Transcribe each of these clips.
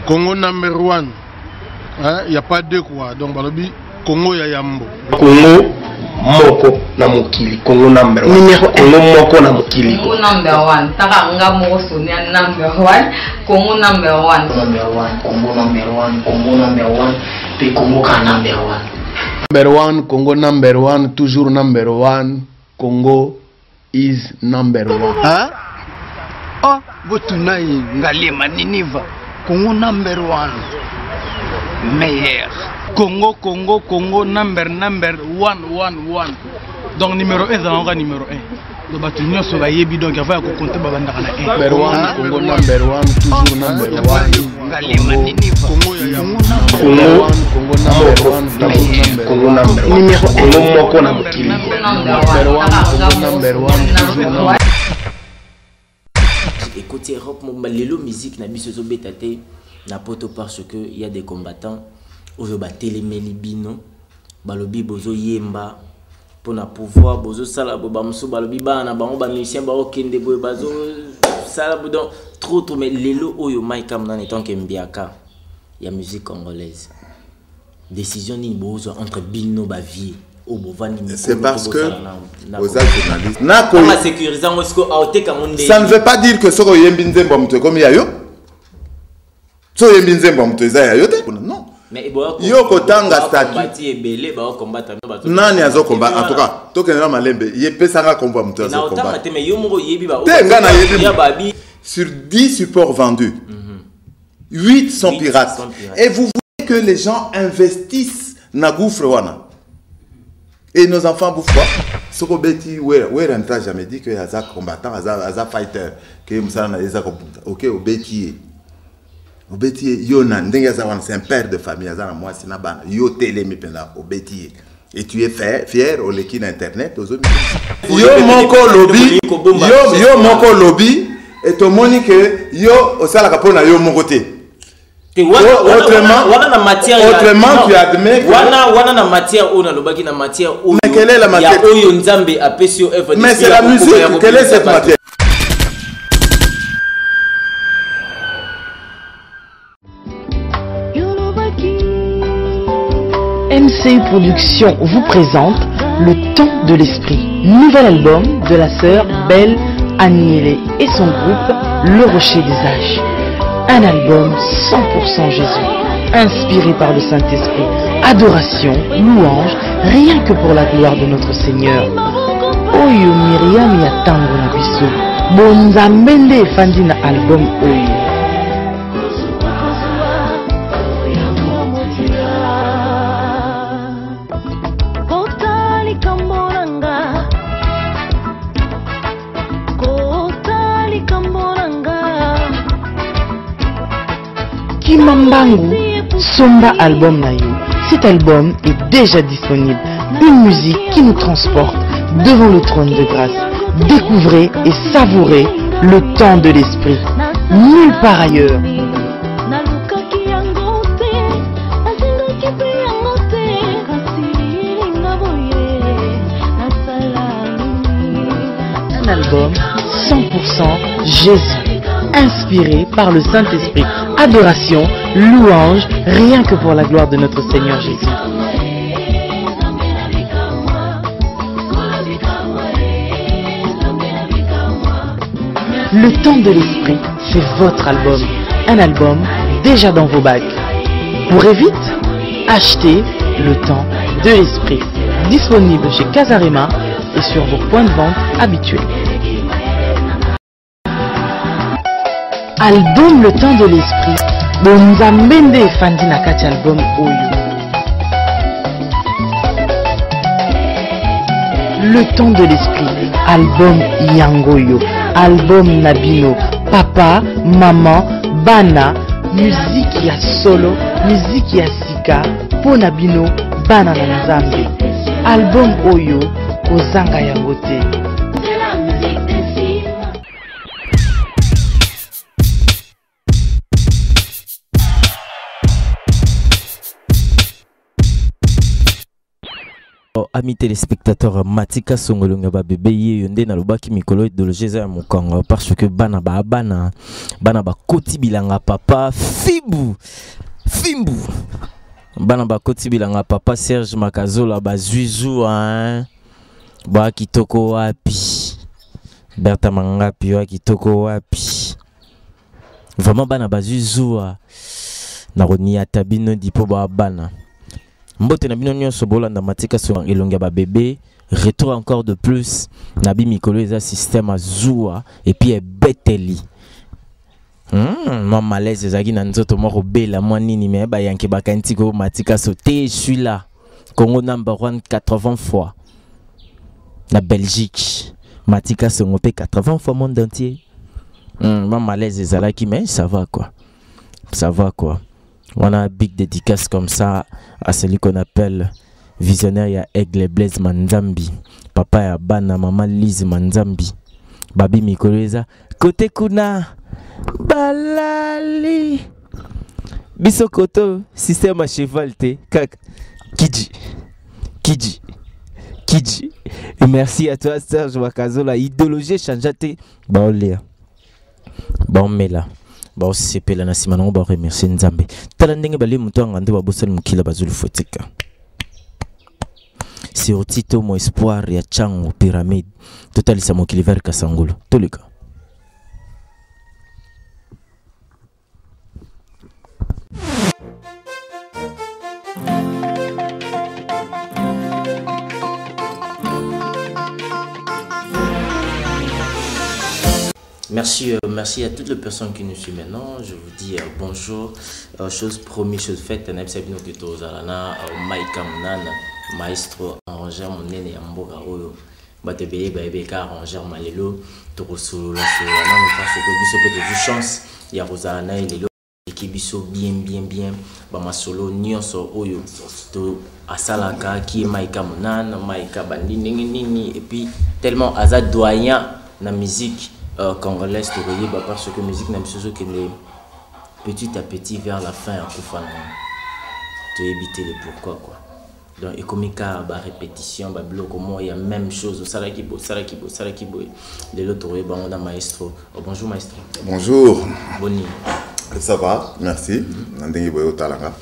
Congo number 1. Il n'y a pas deux quoi. Donc, balobi, Congo ya Yambo. Congo moko na mokili. Congo number 1. Congo moko na mokili. Congo number 1. Taka nga moko sonia number 1. Congo number 1. Congo number 1. Congo number 1. Puis Congo ka number 1. Number 1, Congo number 1, toujours number 1. Congo is number 1. Hein? Oh, Botunai, Ngalema, Niniva. Congo number 1. Meilleur. Congo, number 1. Donc, numéro 1, c'est encore numéro 1. Donc, Batunio, ça va y être donc, il va compter Babanda. Number 1, Congo number 1, toujours number 1. Ngalema, Niniva. Congo number 1, Congo number 1, numéro 1 moko na mokili. Number 1, toujours number 1. Écoutez, rock lelo musique na biso zo betate na poto parce que il y a des combattants ozo ba telemeli bino balobi bozo yemba pour na pouvoir bozo sala bo ba muso balobi bana bango ba musicien ba okende boy bazo sala donc trop mais lelo oyo maikam na tant que mbiaka ya musique congolaise décision ni bozo entre bino ba vie. C'est parce que aux journalistes ça ne veut pas dire que ce que yembinze mbamto comme yayo so yembinze mbamto yayo non mais yo kotanga statut nani azo combat en tout cas tokena malembe yepesanga combat mto azo combat sur 10 supports vendus 8 sont pirates et vous voulez que les gens investissent na gouffre wana. Et nos enfants bouffent quoi? Ce que Betty, ouais, n'a jamais dit que Aza combattant, Aza fighter, que Moussana Aza ok, au Betty, Yona, c'est un père de famille, Aza moi c'est Naban, Yo télé mi pena au Betty. Et tu es fier au l'équipe internet aux autres. Yo moko lobby, yo moko lobby, et ton monique yo au sala kapona yo mon côté. Autrement, tu admets que... Mais quelle est la matière? Mais c'est la musique. Quelle est cette matière? MC Productions vous présente Le Temps de l'Esprit, nouvel album de la sœur Belle Agnelé et son groupe Le Rocher des Âges. Un album 100% Jésus, inspiré par le Saint-Esprit, adoration, louange, rien que pour la gloire de notre Seigneur. Oyo Myriam ya tango na biso, bonzambende efandi na album oyo. Kimambangu, Somba album Nayo. Cet album est déjà disponible. Une musique qui nous transporte devant le trône de grâce. Découvrez et savourez le temps de l'esprit. Nulle part ailleurs. Un album 100% Jésus, inspiré par le Saint-Esprit. Adoration, louange, rien que pour la gloire de notre Seigneur Jésus. Le temps de l'esprit, c'est votre album. Un album déjà dans vos bacs. Courez vite, achetez Le temps de l'esprit. Disponible chez Casarema et sur vos points de vente habituels. Album Le Temps de l'Esprit, bonzambende efandi na kati album oyo. Le Temps de l'Esprit, album Yangoyo, album Nabino, papa, maman, bana, musique ya solo, musique ya sika, po Nabino, bana na Nzambe. Album oyo, kozanga yango te. Amis téléspectateurs, Matika Songolonga ba bébé yonde na lobaki mikolo idéologie za mokongo parce que bana ba koti bilanga papa Fimbu bana ba koti bilanga papa Serge Makazola ba zuizu ba kitoko wapi Berta Mangapi wa kitoko wapi vraiment bana ba zuizu na ronia tabino dipo ba bana mbote na bino nyonso bolanda Matika so elonga ba bébé retour encore de plus nabi mikolo eza système azua et puis beteli moi malaise ezaki na nzoto moko bela moi nini mais ba yanke bakanti ko Matika so te je suis là Congo number 1 80 fois na Belgique Matika so ngopé 80 fois monde entier moi malaise ezalaki mais ça va quoi on a un big dédicace comme ça à celui qu'on appelle visionnaire ya Aigle Blaise Manzambi, papa ya bana, maman Lise Manzambi, babi Mikoleza, côté kuna, balali, biso koto, système à cheval te, kak, Kidji. Et merci à toi Serge Wakazola, idéologie changeate, bon léa, bon mela. Ba CP la nasimana ba remercier Nzambe tala ndenge bali muto ngande ba bosala mukila bazulu fotika c'est au titre mon espoir ya chango pyramide total sa mokili vers Kasangolo tolika. Merci à toutes les personnes qui nous suivent maintenant. Je vous dis bonjour. Chose promise, chose faite. Naibsabino Kito Zalana, Maïka Mnana, maestro arrangeur mon nene Amboga Oyo. Batebe Baebeka arrangeur Malelo, Torosolo la Solana, parce que biso peut de chance. Il y a Rosalana et Lelo qui biso bien. Bama solo nyonso Oyo. To Asalaka qui est Maïka Mnana, Maïka Bandini et puis tellement Azad doyen na musique. Congolaise parce que la musique n'a pas que petit à petit vers la fin tu éviter le pourquoi quoi. Donc et comme il y a répétition il y a même chose Sarakibo de l'autre on a maestro. Bonjour maestro. Bonjour. Boni. Ça va, merci. Nandengi boyo talanga.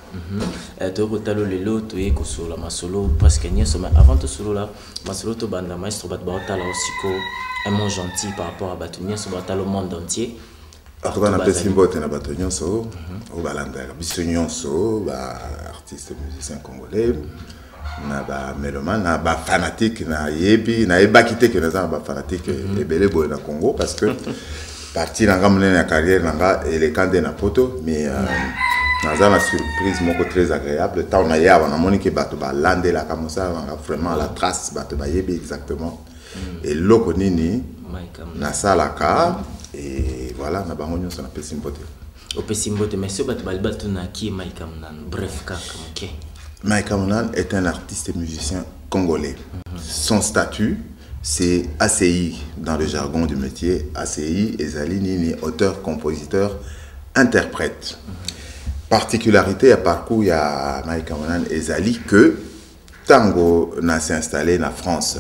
Talo lelo to ye ko solo ma solo parce que avant de solo là ma solo to banda maestro bat ba tala aussi ko un mot gentil par rapport à Batonia sur le monde entier. On a appelé Simbote na Batonia so au balanda bisognon so artiste musicien congolais na ba mélomane na ba fanatique na yebi na ebakité que nous avons ba fanatique et belé boy na Congo parce que parti na ngamne na carrière na et les candés na poto mais dans une surprise moko très agréable tant on a ya on a monique bato ba landé la comme ça vraiment la trace bato ba yebi exactement. Et loko nini na salaka et voilà na bango nyonso na Pesimbote. Au Pesimbote mais ce bat balbato na ki Maïka Mnana bref kaka. Maïka Mnana est un artiste et musicien congolais. Son statut c'est ACI dans le jargon du métier. ACI ezali nini auteur, compositeur, interprète. Particularité à parcours ya Maïka Mnana ezali que tango na s'est installé na France.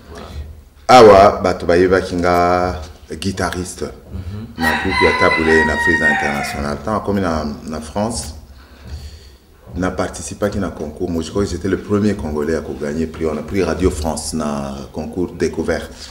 Awa bato bayeba kinga guitariste na groupe ya Taboulé na Frisa International tant comme na France n'a participé à un concours. Moi je crois que j'étais le premier Congolais à gagner prix. On a pris Radio France na concours découverte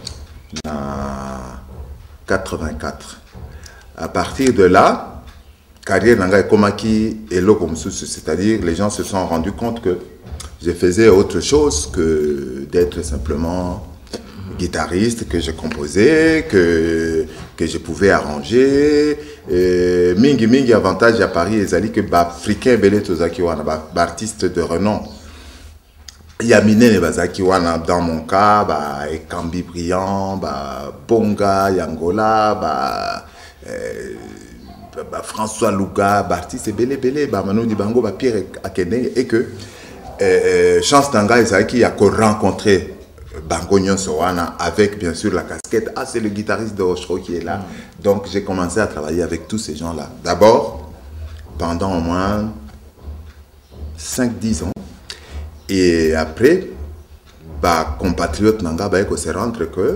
na 84. À partir de là carrière nanga komaki et lokomsu, c'est-à-dire les gens se sont rendus compte que je faisais autre chose que d'être simplement guitariste, que je composais, que je pouvais arranger. Mingi avantage à Paris ezali que africain belé tozaki wana artiste de renom. Yamine ne bazaki wana dans mon cas Ekambi Briand, Bonga Yangola, François Louga, artiste belé Manu Dibango, Pierre Akene et que chance tanga ezaki a rencontré Bango Nyonsowana avec bien sûr la casquette. Ah, c'est le guitariste de Rochereau qui est là. Donc j'ai commencé à travailler avec tous ces gens-là. D'abord, pendant au moins 5-10 ans. Et après, compatriotes nanga se rendre que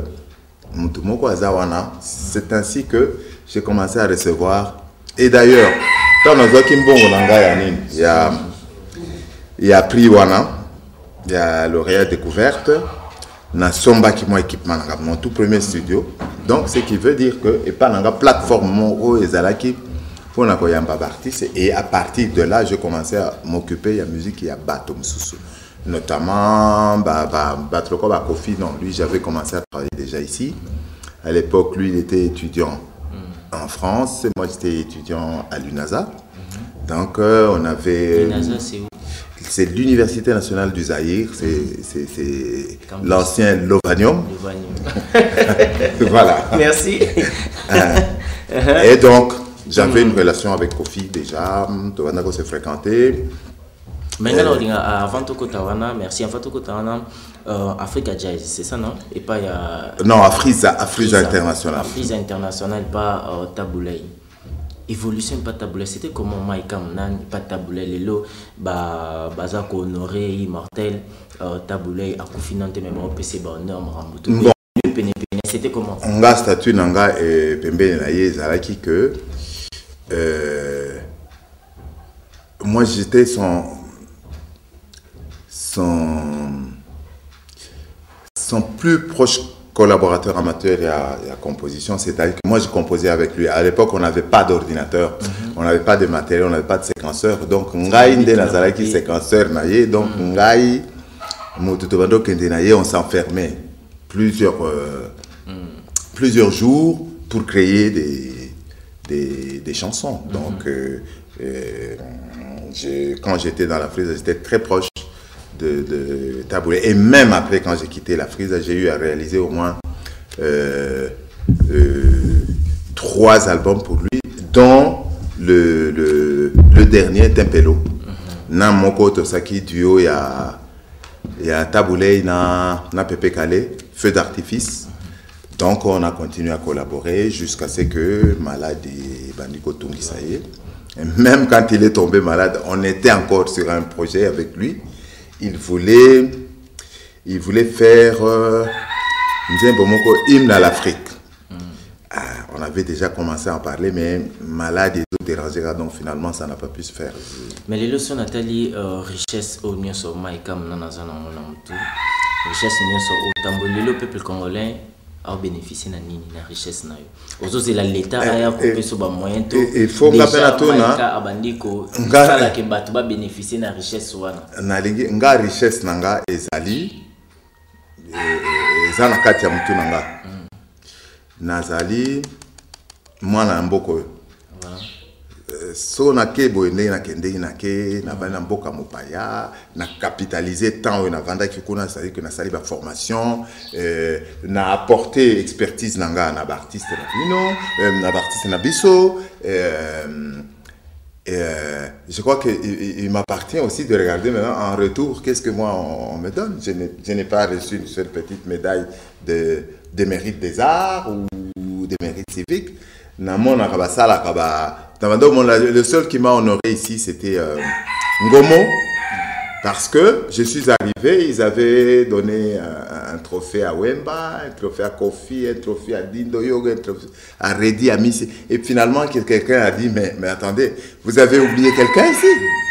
c'est ainsi que j'ai commencé à recevoir. Et d'ailleurs, quand nous avons il y a prix wana, il y a lauréat découverte, na somba qui mon équipement mon tout premier studio. Donc ce qui veut dire que et pas na plateforme mon ezalaki pour na koyamba artiste, et à partir de là je commençais à m'occuper de la musique et à battre mususu. Notamment Batroko Kofi, non, lui j'avais commencé à travailler déjà ici. À l'époque, lui il était étudiant en France, moi j'étais étudiant à l'UNASA. Donc on avait... L'UNASA c'est où? C'est l'Université nationale du Zaïre, c'est l'ancien Lovanium. Voilà. Merci. Et donc, j'avais une relation avec Kofi déjà, on s'est fréquenté. Maintenant, avant tout Tawana, merci. Avant tout Tawana, Africa Jazz, c'est ça, non? Et pas il y a... Non, Afriza International. Afriza International, pas Taboulay. Évolution pas Taboulay. C'était comment Maïkam Nan, pas Taboulay, les lots, Bazako Honoré, Immortel, Taboulay, Akoufinante, même au PC, Bonheur, Maramoutou. C'était comment? On a statut Nanga et Pembe Naye Zalaki que moi j'étais son plus proche collaborateur amateur et à composition, c'est-à-dire que moi je composais avec lui. À l'époque, on n'avait pas d'ordinateur, on n'avait pas de matériel, on n'avait pas de séquenceur. Donc, Ngai Nde Nazaraki séquenceur naïe, donc Ngai Motutobando Kende naïe, on s'enfermait plusieurs jours pour créer des chansons. Donc, quand j'étais dans la frise, j'étais très proche de Taboulay. Et même après, quand j'ai quitté la frise, j'ai eu à réaliser au moins 3 albums pour lui, dont le dernier, Tempelo. Namoko Tosaki duo, il y a Taboulay, na Pepe Kale, Feu d'artifice. Donc on a continué à collaborer jusqu'à ce que malade et Bandiko Tungi ça y est. Et même quand il est tombé malade, on était encore sur un projet avec lui. Il voulait faire hymne à l'Afrique. On avait déjà commencé à en parler, mais malade et tout dérangé, donc finalement ça n'a pas pu se faire. Mais les leçons Nathalie, richesse au nion sur Maïkam nanazana tout, richesse nion sur au tambour, le peuple congolais a bénéficié de la richesse na yo. Ozo c'est l'État a coupé sur ba moyen tout. Il faut rappeler à tout na abandiko sala ke batu ba bénéficier de la richesse wana. Na lingi nga richesse nanga ezali ezana kati ya mutu nanga. Nazali mwana mboko. So na ke boyende na kende na ke na bana mboka mopaya na capitaliser temps na vanda ki kuna ça dire que na sali ba formation na apporter expertise nanga na ba artiste na bino na ba artiste na biso je crois que il m'appartient aussi de regarder maintenant en retour qu'est-ce que moi on me donne. Je n'ai pas reçu une seule petite médaille de mérite des arts ou de mérite civique. Le seul qui m'a honoré ici, c'était Ngomo, parce que je suis arrivé, ils avaient donné un trophée à Wemba, un trophée à Kofi, un trophée à Dindo Yoga, un trophée à Redi, à Missi. Et finalement, quelqu'un a dit, mais attendez, vous avez oublié quelqu'un ici?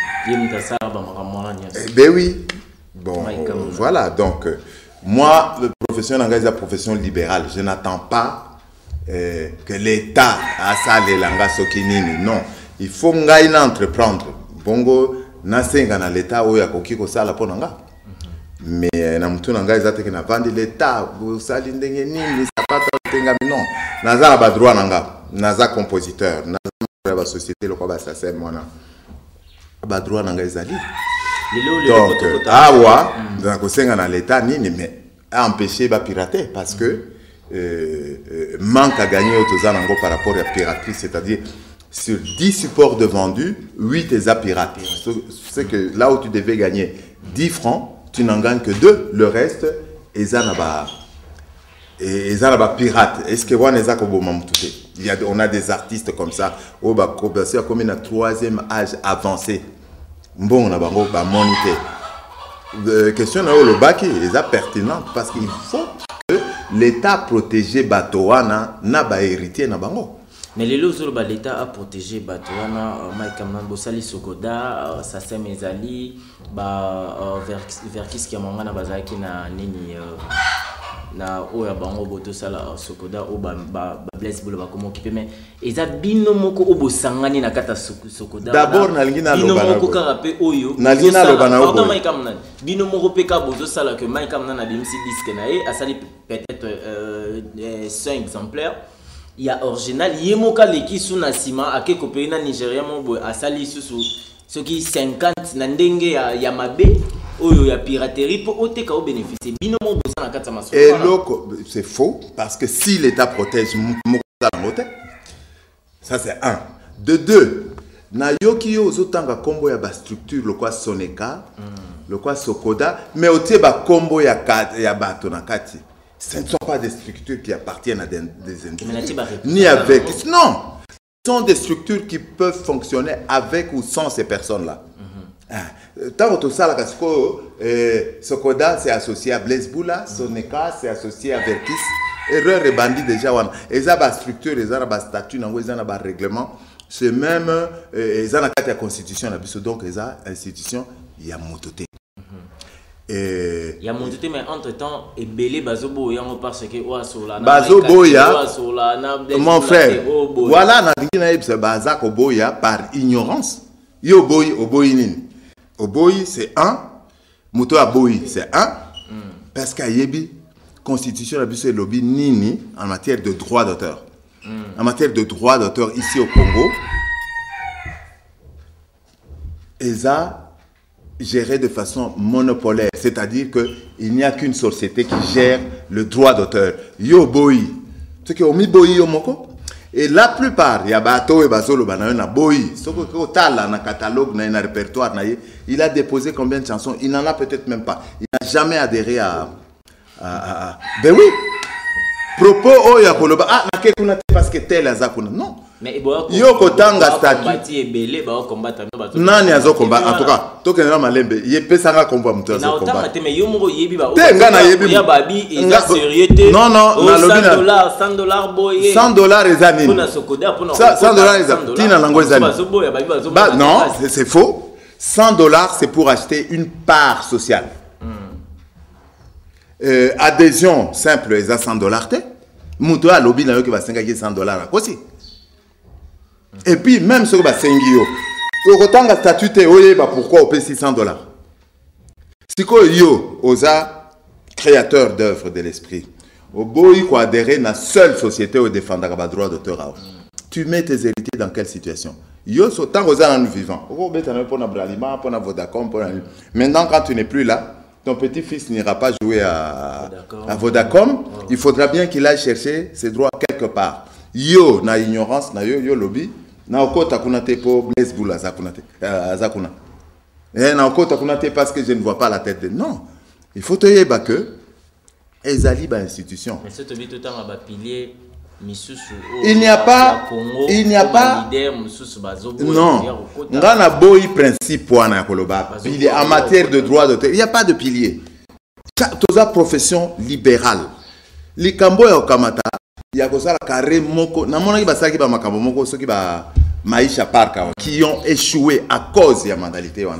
Ben oui. Bon, voilà, donc, moi, la profession d'engagement, c'est la profession libérale. Je n'attends pas que l'État a ça les langas sokinini. Non, il faut ngaina entreprendre. Bongo nasenga na l'État ou ya kokiko sala ponanga. Mais na mutu nanga ezate ke na vandi l'État vous sali ndenge nini sapata tenga non. Naza na ba droit nanga, naza compositeur, naza ba société lokwa ba sasa mona. Ba droit nanga ezali. Donc awa na kosenga na l'État nini mais a empêcher ba pirater parce que manque à gagner au Tozanango par rapport à la piraterie, c'est-à-dire sur 10 supports de vendus, 8 est à pirater. C'est que là où tu devais gagner 10 francs, tu n'en gagnes que 2, le reste est à pirate. Est-ce que on a des artistes comme ça, comme un 3e âge avancé. Bon, on a monité. question le baki est pertinente parce qu'il faut que l'État protège Batoana n'a pas héritier na bango. Mais l'État a protégé Batoana, Mike Kamnan Bossali Sokoda, Sassem Ezali, vers qui est mangana bazaki na nini na oya bango boto sala Sokoda o ba bless bolo ba komo kipe mais eza bino moko obosangani na kata Sokoda. D'abord na lingina lo bana. Bino moko karape oyo. Na lingina lo bana. Pardon Mike Kamnan. Bino moko peka bozo sala que Mike Kamnan a bimsi disque na e asali peut-être 100 exemplaires. Il y a original yemoka leki suna sima ake kopé na Nigeria mo asali susu ce qui 50 na ndenge ya mabe oyo ya piraterie pour oteka au bénéficier bino mo bosa na kata maso. Et c'est faux parce que si l'État protège ça c'est un. De deux, na yoki yo zotanga kombo ya ba structure le quoi Soneka, le quoi Sokoda, mais otie ba kombo ya bato na kati. Ce ne sont pas des structures qui appartiennent à des individus. Ni avec. Non! Ce sont des structures qui peuvent fonctionner avec ou sans ces personnes-là. Tant que tout ça, Sokoda, c'est associé à Blaise Boula, Soneka, c'est associé à Verkis. Erreur et bandit déjà. Ils ont des structures, ils ont des statuts, ils ont des règlements. C'est même, ils ont la constitution, donc ils ont institution, il y a mototé. Il y a mon mais entre-temps, et belé bazobo yango parce que oasola bazoboya mon frère voilà na ngina ebse bazako boya par ignorance yo boy oboyinin oboyi c'est un moto aboyi c'est un parce que yebi constitution la biso lobby nini en matière de droit d'auteur en matière de droit d'auteur ici au Congo eza géré de façon monopolaire, c'est-à-dire qu'il n'y a qu'une société qui gère le droit d'auteur. Yo boy, ce qui est mis boy yo moko. Et la plupart, il y a bateau et bazolo na boy. Ce que tala na catalogue na un répertoire na il a déposé combien de chansons? Il n'en a peut-être même pas. Il n'a jamais adhéré à ben oui. Propos oh ya koloba ah na kekuna parce que tel azakuna non. Mais yo kotanga statut nani azo combat en tout cas tokena malembe ye pesanga combat muto azo combat mais yo moko yebi ba tenga yebi ya babi eza sérieuté non na lobina $100 boye $100 ezani pona Sokoda pona $100 ezani tina nango ezani non c'est faux $100 c'est pour acheter une part sociale adhésion simple eza $100 te muto a lobina yo ke ba senga $100 akosi. Et puis, même ce que c'est un statut, pourquoi on paye $600? Si yo, osa créateur d'œuvres de l'esprit, au boy quoi adhérer à la seule société où défendre le droit d'auteur, tu mets tes héritiers dans quelle situation? Yo, tant osa nous vivant. Maintenant, quand tu n'es plus là, ton petit-fils n'ira pas jouer à Vodacom. Il faudra bien qu'il aille chercher ses droits quelque part. Yo, na ignorance, na yo lobby. Na okota kunate po Blaise Boula zakunate zakuna. Na okota kunate parce que je ne vois pas la tête de non. Il faut te yeba que ezali ba institution. Mais c'est tout temps ba pilier misusu. Il n'y a pas non. Ngana boy principe wana koloba. Pilier en matière de droit d'auteur, il n'y a pas de pilier. Toza profession libérale. Likambo ya okamata ya kosala carré moko na mona ki basaki ba makambo moko soki ba maisha parka qui ont échoué à cause ya mentalité wana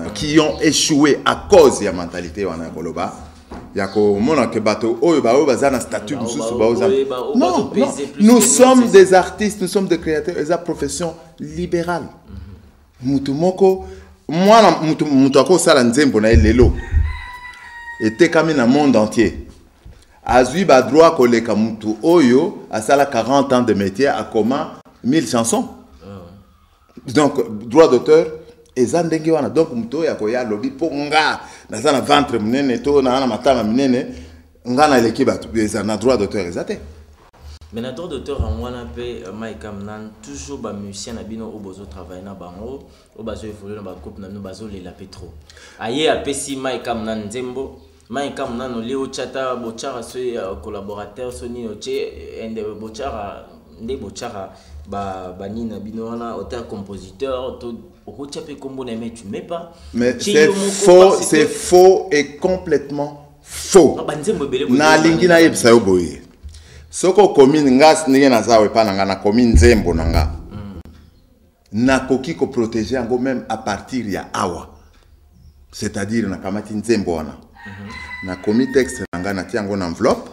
koloba ya ko mona ke bato oyo ba bazana statut mususu ba oza non nous sommes des artistes, nous sommes des créateurs, eza profession libérale mutu moko mwana mutu ako sala nzembo na lelo etekami na monde entier. Azui ba droit koleka mutu oyo asala 40 ans de métier à comment 1000 chansons. Donc droit d'auteur ezandenge wana donc mutu ya koya lobby ponga na sana ventre munene to na matama munene ngana leki batu ezana droit d'auteur ezate. Mais na droit d'auteur en wana pe Mike Kamnan toujours ba musicien na bino o bozo travailler na bango o bazo évoluer na ba groupe na no bazo lela petro. Aye apesi Mike Kamnan nzembo Mike Kamnan Léo Chata Bochara ce collaborateur Sony Oche ende Bochara nde Bochara ba nina bino wana auteur compositeur mais tu mets pas. Mais c'est faux et complètement faux. Na lingi na yebisa yo boye. Soko commune ngas ndenge na zawe pa na commune Nzembo nanga. Na koki ko protéger ngo même à partir ya awa. C'est-à-dire na kamati Nzembo wana. Na commis texte nanga na tiango na enveloppe.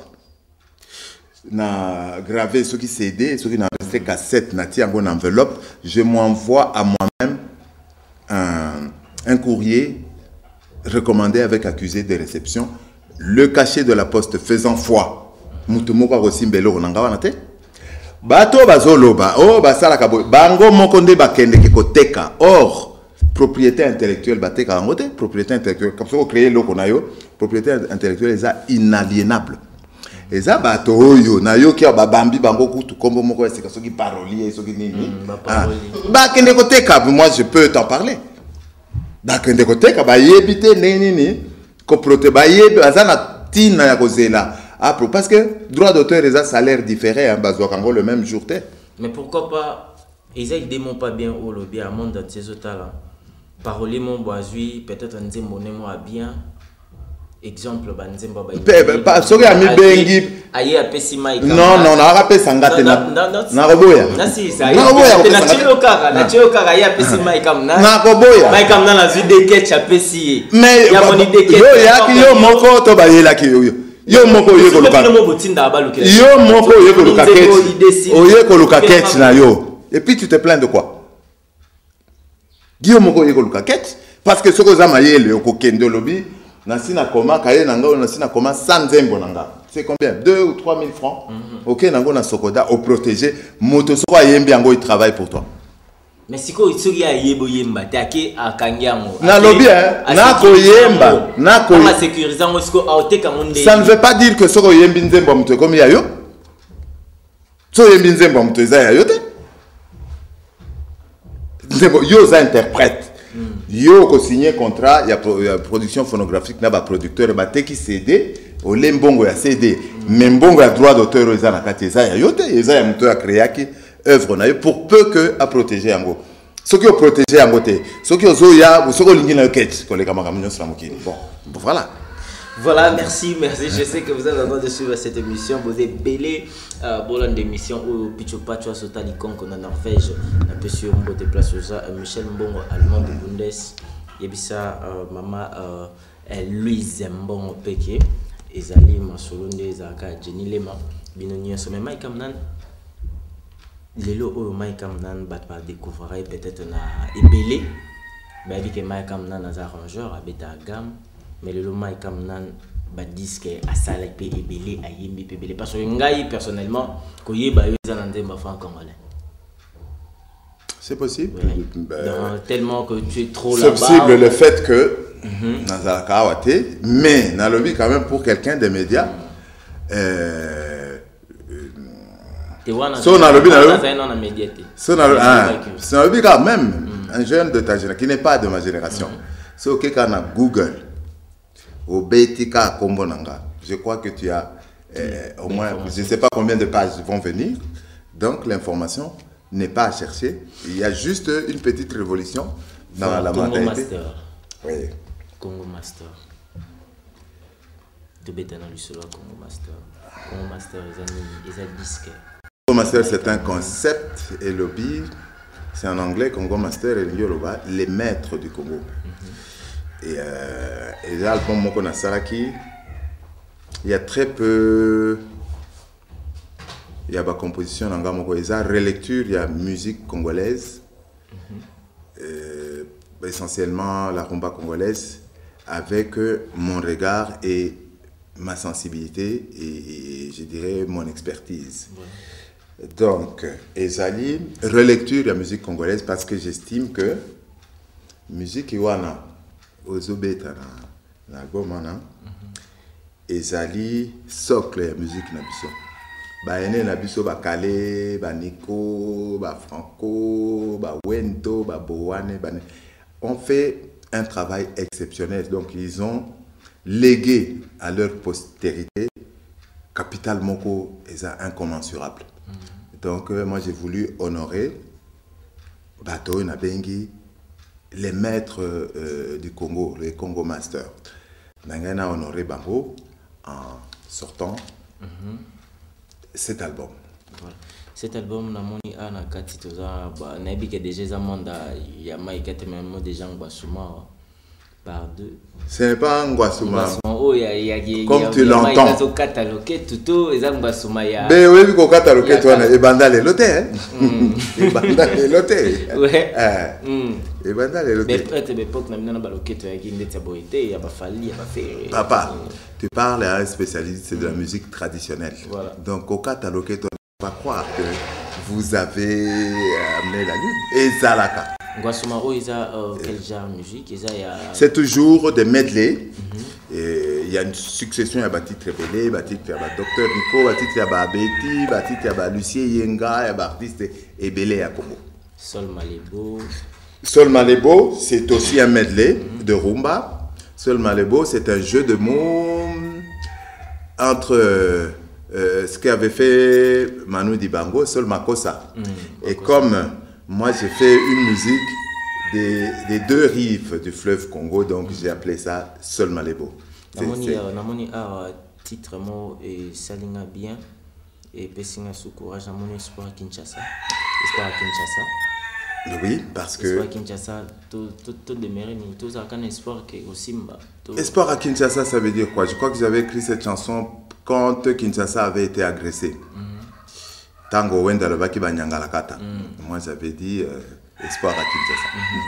Na gravé ce qui CD, ce qui n'a resté cassette na tiango na enveloppe, je m'envoie à moi-même un courrier recommandé avec accusé de réception, le cachet de la poste faisant foi. Mutumoko rosimbelo nanga wana te. Bato bazoloba, oh basala kabo, bango mokonde bakende kekoteka. Or propriété intellectuelle bateka ngote, propriété intellectuelle comme ça on créer loko na yo, propriété intellectuelle est inaliénable. Et ça bato oyo na yo ki babambi bango kutu kombo moko esika soki parolier soki nini. Ba kende koteka, moi je peux t'en parler. Ba kende koteka ba yebite nini ko proté ba yebi azana tina ya kozela. Ah, parce que droit d'auteur et un salaire différé, hein, le même jour. Mais pourquoi pas, ils ne démontrent pas bien au lobby à monde de ces autres-là. Parler mon boisui, peut-être un démonémo à bien. Exemple, banzemba pas ce que ami bengi. Aïe à Pessima. Non, non, na rapé sangate na. Na roboya. Na si ça. Na roboya. Na chilokara, na chilokara aïe à Pessima ikam na. Na roboya. Na ikam na la vie de ketch à Pessi. Mais yo ya ki yo moko to ba yela ki yo. Yo moko yo koluka. Yo moko yo koluka ketch. Oye koluka ketch na yo. Et puis tu te plains de quoi? Yo moko yo koluka ketch parce que ce que za mayele ko kendo lobby. Nasina koma kaye nanga nasina koma sans Nzembo nanga. C'est combien? 2 ou 3 000 francs. OK, nango na sokoda au protéger moto soko ayembi ango il travaille pour toi. Mais si ko itsugi ayebo yemba take akangiamo. Na lobby hein, na ko yemba, na ko ma sécuriser ngo siko auteka monde. Ça ne veut pas dire que soko yembi Nzembo moto comme yayo. So yembi Nzembo moto za yayo te. Nzembo yo za interprète. Yo ko signé contrat, il y a production phonographique na ba producteur ba te ki CD, o lembongo ya CD, membongo ya droit d'auteur eza na kati eza ya yote, eza ya muto ya créer ki œuvre na yo pour peu que à protéger yango. Ce qui o protéger yango te, ce qui ozo ya, ce ko lingi na ket ko le kamaka munyo sra mokini. Bon, voilà. Voilà, merci, merci. Je sais que vous êtes en train de suivre cette émission. Vous êtes belé. Bon, l'émission où Picho Pacho Sotali Konko en Norvège. On peut suivre mon de place Michel Mbongo, allemand de Bundes. Yebisa, maman Louise Mbongo Peke. Ezali Masolonde, Zaka, Jenny Lema. Binoni, mais Mike Amnan. Lelo, Mike Amnan, bat par découvrir peut-être na Ebélé. Mais avec Mike Amnan, as arrangeur, à Beta Gamme. Mais le loma est comme nan ba disque à salé pe ebélé à yembi pe belé parce que ngai personnellement ko yeba yo za nande ba fa congolais. C'est possible. Oui. Tellement que tu es trop là-bas. C'est possible le fait que Nazaka Awate, mais na lobby quand même pour quelqu'un des médias son lobby quand même un jeune de ta génération qui n'est pas de ma génération. C'est OK quand on a Google au Betika Kombonanga. Je crois que tu as au moins, je ne sais pas combien de pages vont venir. Donc l'information n'est pas à chercher. Il y a juste une petite révolution dans la mentalité. Master. Oui. Congo Master. De Betana Lusola Congo Master. Congo Master, ils ont disque. Congo Master, c'est un concept et lobby. C'est en anglais, Congo Master et Yoruba, les maîtres du Congo. Et l'album Moko Nasaraki, il y a très peu. Il y a ma composition dans Moko, il y a relecture, il y a musique congolaise, essentiellement la rumba congolaise, avec mon regard et ma sensibilité et je dirais mon expertise. Ouais. Donc, Ezali, relecture de la musique congolaise parce que j'estime que musique iwana ozobeta na album na Ezali socle la musique na biso. Ba ene na biso ba Kale, ba Nico, ba Franco, ba Wento, ba Bowane, on fait un travail exceptionnel. Donc ils ont légué à leur postérité Capital Moko est incommensurable. Donc moi j'ai voulu honorer Bato Nabengi les maîtres du Congo, les Congo Masters. Nangana honoré Bango en sortant cet album. Voilà. Cet album, namoni a na kati toza nabi que déjà za manda ya maikate même des gens Ngwasuma par deux. Ce n'est pas Ngwasuma. Oh comme tu l'entends. Au catalogue tout et Ngwasuma ya. Ben oui, ko catalogue toi et bandale loté et bandale loté. Ouais. Et bandale loté. Mais peut-être l'époque na mina na baloké to ya ki ndetsa boité ya ba fali ya ba fait. Papa, tu parles à un spécialiste de la musique traditionnelle. Voilà. Donc au catalogue toi pas croire que vous avez amené la lune. Et Zalaka. Quel genre de musique? C'est toujours des medley. Il y a une succession, il y a des titres rebellés, il y a Dr Nico, il y a titre Betty, il y a titre Lucien Yenga, il y a artiste Ebele à Congo. Sol Malebo. Sol Malebo, c'est aussi un medley de rumba. Sol Malebo, c'est un jeu de mots entre ce qu'avait fait Manu Dibango, Sol Makossa. Et comme moi j'ai fait une musique des deux rives du fleuve Congo, donc j'ai appelé ça Sol Malebo. Namoni a titre mot et salinga bien et pessinga sous courage namoni espoir Kinshasa. Espoir Kinshasa. Oui, parce que espoir Kinshasa tout demeure ni tout ça quand espoir que au Simba. Espoir à Kinshasa, ça veut dire quoi? Je crois que j'avais écrit cette chanson quand Kinshasa avait été agressé. Tango Wenda le Baki Banyangalakata. Moi j'avais dit espoir à Kinshasa.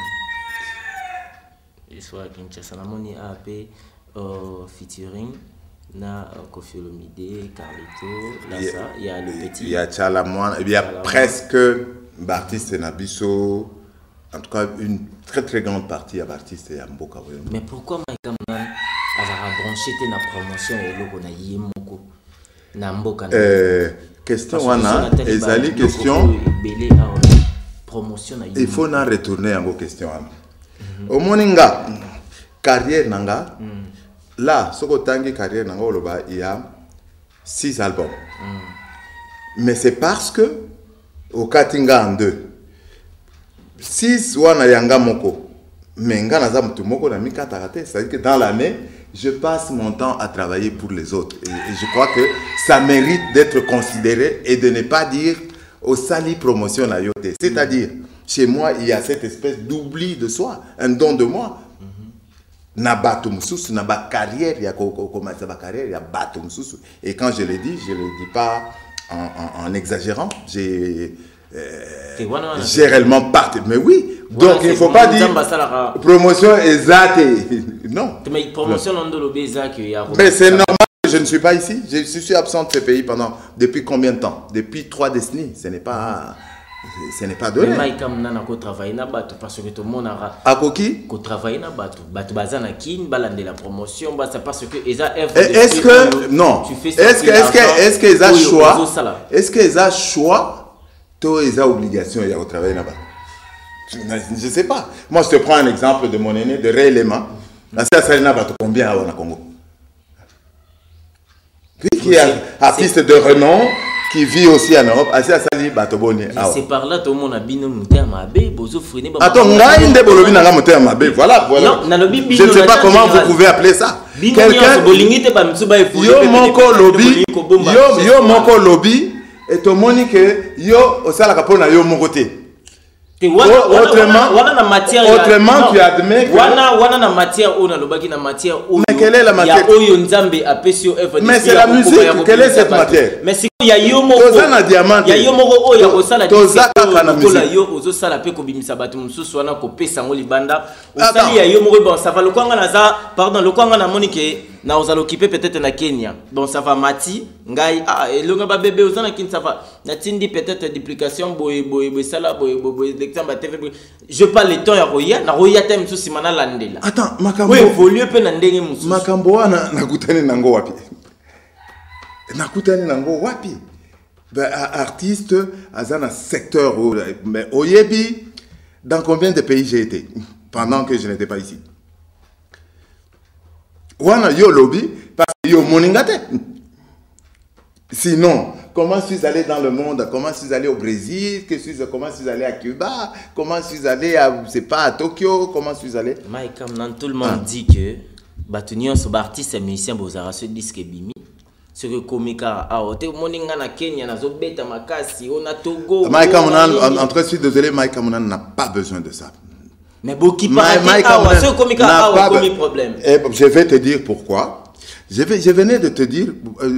Espoir à Kinshasa. Namoni AP featuring na Koffi Olomide, Carlito, Lassa, il y a le petit. Il y a Tchalamoine, il y a presque Baptiste Nabiso. En tout cas, une très très grande partie à Baptiste et à Mboka. Mais pourquoi Maïka Mnan a branché na promotion et le qu'on a yémoko na Mboka? Question wana, ezali question. Il faut en retourner en vos questions. Au moninga carrière nanga. Là, ce que tangi carrière nanga il y a 6 albums. Mais c'est parce que au Katinga en 2. 6 wana yanga moko. Mais nga naza mutu moko na mikatarate, c'est-à-dire que dans l'année, je passe mon temps à travailler pour les autres. Et je crois que ça mérite d'être considéré et de ne pas dire au sali promotion à yote. C'est-à-dire, chez moi, il y a cette espèce d'oubli de soi, un don de moi. Nabato mususu, naba carrière, il y a commencé ma carrière, il y a bato mususu. Et quand je le dis pas en exagérant. J'ai réellement parti. Mais oui, donc il ne faut pas dire promotion exacte. Non. Mais promotion mais c'est normal que je ne suis pas ici. Je suis absent de ce pays depuis combien de temps? Depuis 3 décennies. Ce n'est pas donné. Mais Maïka Mnana ko travailler na bato parce que tout le monde a Akoki ko travailler na bato bazana kin balande la promotion c'est parce que est-ce que non, est-ce que ils choix, est-ce que ils choix, toi ils obligation il y a travailler là-bas? Je sais pas. Moi je te prends un exemple de mon aîné de réellement. Là c'est Salina bato combien à Congo? Qui est artiste de renom qui vit aussi en Europe, c'est par là tout le monde a bino mutemabé, bozo freiner. Attends, ngaïnde bolobi nanga mutemabé. Voilà. Je ne sais pas comment vous pouvez appeler ça. Quelqu'un yo moko lobby et to moni que yo osala kapona yo mokoté. Autrement, tu admets que... Mais quelle est la matière? Mais c'est la musique. Quelle est cette matière? Mais c'est il y a yo moko. Il y a yo moko oya osala osala pe ko bimisa bato mususu wana ko pesa ngo libanda. Osali ya yo moko bon ça va le kwanga na za pardon le kwanga na monique na osala occuper peut-être na Kenya. Bon ça va mati ngai elonga ba bébé osana kin ça va. Na tindi peut-être duplication boy sala boy lecteur ba TV. Je parle le temps ya roya na roya tem mususu mana landela. Attends makambo. Oui évoluer pe na ndenge mususu. Makambo wana nakutane nango wapi? Nakutani nango wapi? Artiste, dans secteur, mais Oyebi, dans combien de pays j'ai été pendant que je n'étais pas ici? Wana yo lobby parce que yo moningate. Sinon, comment suis-je allé dans le monde, comment suis-je allé au Brésil, comment suis-je allé à Cuba, comment suis-je allé à, je sais pas, à Tokyo, comment suis-je allé. Mike, tout le monde dit que Batunion, ce artiste et musicien, vous avez ce disque bimi. Ce que Komika a ôté, moninga na Kenya, na Zobeta Makasi, on a Togo. Mike Amunan, entre je suis désolé, Mike Amunan n'a pas besoin de ça. Mais beaucoup pas ce Komika a un problème. Je vais te dire pourquoi. Je venais de te dire,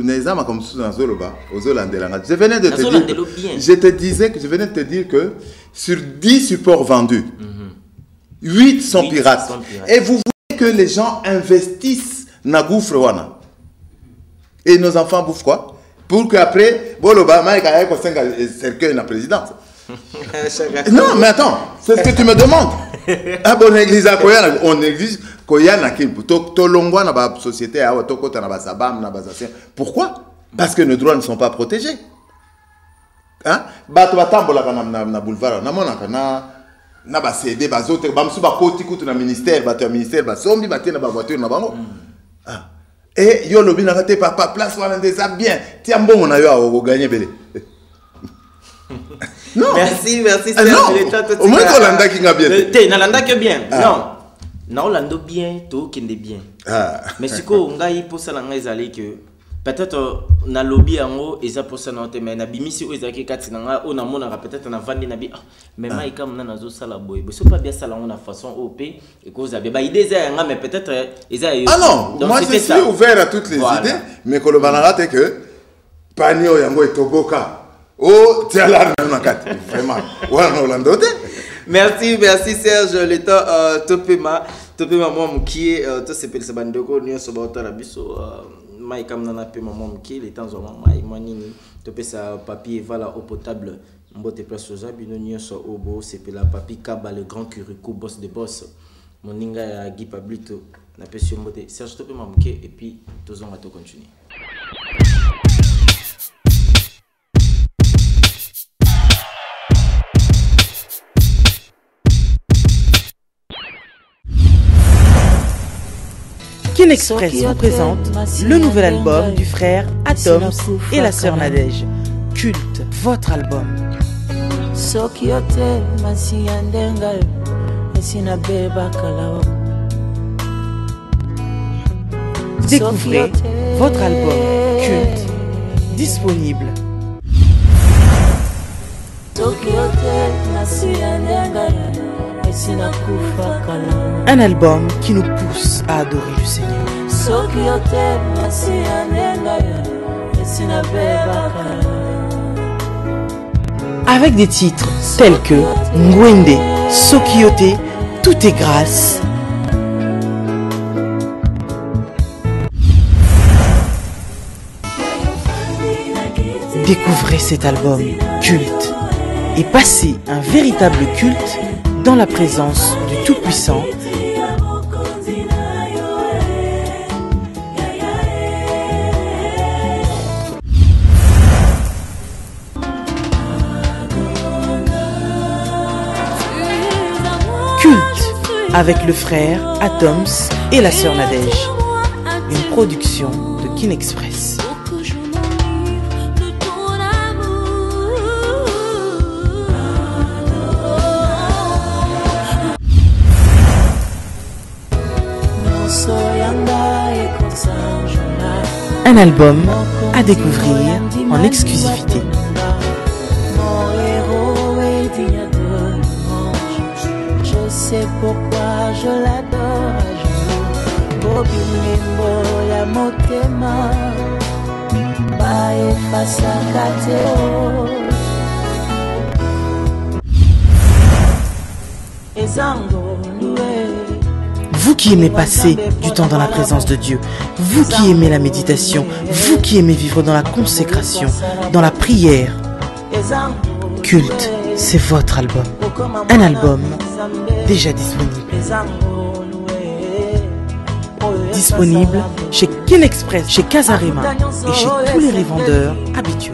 je venais de te dire, je venais de te dire que sur 10 supports vendus, 8 sont pirates. Et vous voulez que les gens investissent dans gouffre wana. Et nos enfants bouffent quoi? Pour qu'après, Boloba, Mike a cercueil dans la présidence. Non, mais attends, c'est ce que tu me demandes. Ah bon, on exige Koyana qui Tolongwa na ba société à Tokota na ba Sabam na ba Zassien. Pourquoi? Parce que nos droits ne sont pas protégés. Hein? Bato batambola na boulevard na monaka na ba CD ba zote ba msu ba koti kutu na ministère bato ministère ba sombi ba na ba voiture na bango. Ah. Et yo lobi na raté papa place wana déjà bien. Tiens bon na yo a gagner belé. Non. Merci, merci. Non. Au moins Olanda qui a bien. Nalanda que bien. Non. Na Olanda bien, tout qui est bien. Mais si ko ngai pour ça ngai zali que peut-être na lobby ango eza pour ça na te mais na bimisi o ezaki kati na o na mona peut-être na vandi na bi mais mai comme na zo sala boy. So pas bien sala na façon OP et cause a ba idée za nga mais peut-être eza. Ah non, moi je suis ouvert à toutes les idées mais que le banarate est que panio yango et toboka. Oh, tiens là, vraiment. Merci, merci Serge. Le temps, Topema, moi, qui est, tout ce que c'est bandoko, nous sommes au Tarabiso, Mike Amnana, maman, qui est, les temps, moi, nini, topé sa papier, voilà, eau potable, mbote place aux habits, nous sommes au beau, c'est la papi Kaba, le grand curicou, boss de boss, mon ninga, Guy Pablito, n'a pas su mbote, Serge Topema, et puis, tous on va tout continuer. Kin Express vous présente le nouvel album du frère Atoms et la sœur Nadège. Culte, votre album. Découvrez votre album Culte, disponible. Un album qui nous pousse à adorer le Seigneur. Avec des titres tels que Ngwende, Sokiote, Tout est grâce. Découvrez cet album culte et passez un véritable culte dans la présence du Tout-Puissant. Culte avec le frère Atoms et la sœur Nadège. Une production de Kin Express. Un album à découvrir en exclusivité. Je sais pourquoi je l'adore. Vous qui aimez passer du temps dans la présence de Dieu, vous qui aimez la méditation, vous qui aimez vivre dans la consécration, dans la prière, Culte, c'est votre album. Un album déjà disponible. Disponible chez Kin Express, chez Casarema et chez tous les revendeurs habituels.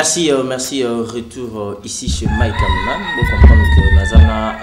Merci, merci. Retour ici chez Mike Amnan. Vous comprenez que Nazana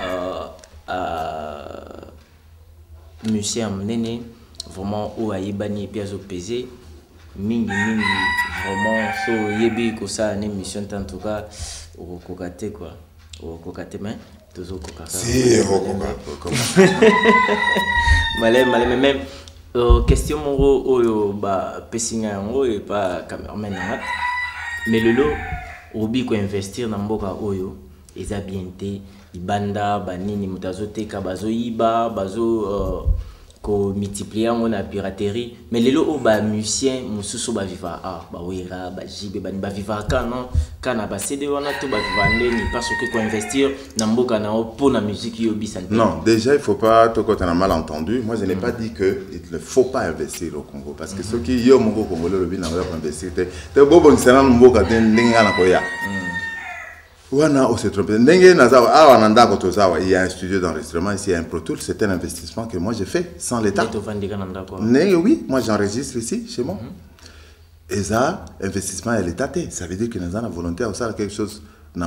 musicien Amnene vraiment au Aïbani et Piazo pesé. Mingi vraiment so yebi ko ça une émission en tout cas au kokate quoi. Au kokate mais toujours kokate. Si au kokate. Malé même question moro oyo ba pesinga ngo et pas cameraman ngat. Mais le lot, obi ko investir dans mboka oyo, eza bienté, ibanda, banini mutazote kabazo iba, bazo ko multiplier on a piraterie. Mais le lot ba musicien, mususu ba viva ba wera, ba jibe ba viva kana ba CD wana to ba viva ndeni parce que ko investir dans mboka na pour la musique yo bisante. Non, déjà il faut pas tout quand on a mal entendu. Moi je n'ai pas dit que il ne faut pas investir au Congo parce que ceux qui yo mongo congolais le bin na pas investir. Te bobo nisana mboka ndinga na koya. Wana on s'est trompé. Ndenge nazawa awananda kotozawa, il y a un studio d'enregistrement ici, il y a un Pro Tools, c'est un investissement que moi j'ai fait sans l'État. Oui, moi j'enregistre ici chez moi. Et ça, investissement à l'État, ça veut dire que nous avons la volonté de faire quelque chose.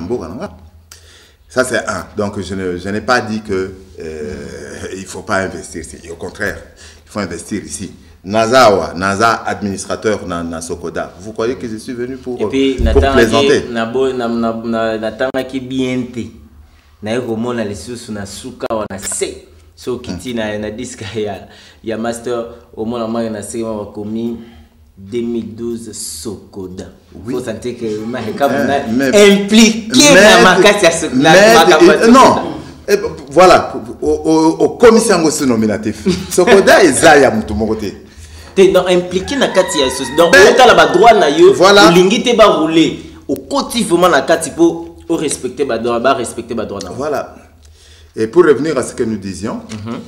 Ça c'est un. Donc je n'ai pas dit que il ne faut pas investir ici. Au contraire, il faut investir ici. Nazawa, Naza administrateur na Sokoda. Vous croyez que je suis venu pour plaisanter? Natanga ki biente. Na yomo na lisusu na suka wana se. So kiti na diska ya master au moins na se wa komi 2012 Sokoda. Oui. Faut sentir que impliqué dans ma carte à Sokoda. Non. Voilà, au commission nominatif. Sokoda et Zaya Moutomokote. Non, impliqué dans la carte donc on a le droit na yo voilà l'ingité ba rouler au côté vraiment la carte pour respecter ba droit voilà. Et pour revenir à ce que nous disions,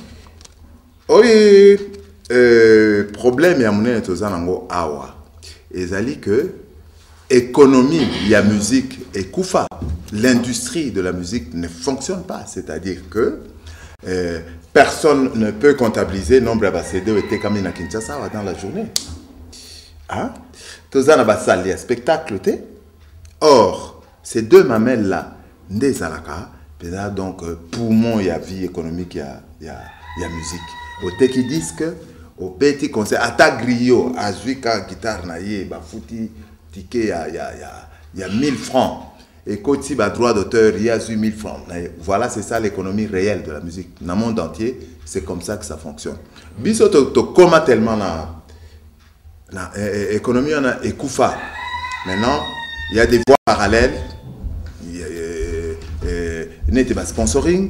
oui, problème ya monnaie tozanango awa ezali que économie ya musique et kufa, l'industrie de la musique ne fonctionne pas, c'est-à-dire que personne ne peut comptabiliser le nombre de CD et Tekamina Kinshasa dans la journée. Hein? Tous les gens ont spectacle. Or, ces deux mamelles-là, des alaka, donc poumon, il y a vie économique, il y a musique. Au teki disque, au petit concert, à ta griot, à Zuika, guitare, naïe, fouti, ticket, il y a 1000 francs. Et quand il y a droit d'auteur, il y a 1000 francs. Voilà, c'est ça l'économie réelle de la musique. Dans le monde entier, c'est comme ça que ça fonctionne. Biso to comment tellement l'économie est koufa. Maintenant, il y a des voies parallèles. Il y a des sponsoring.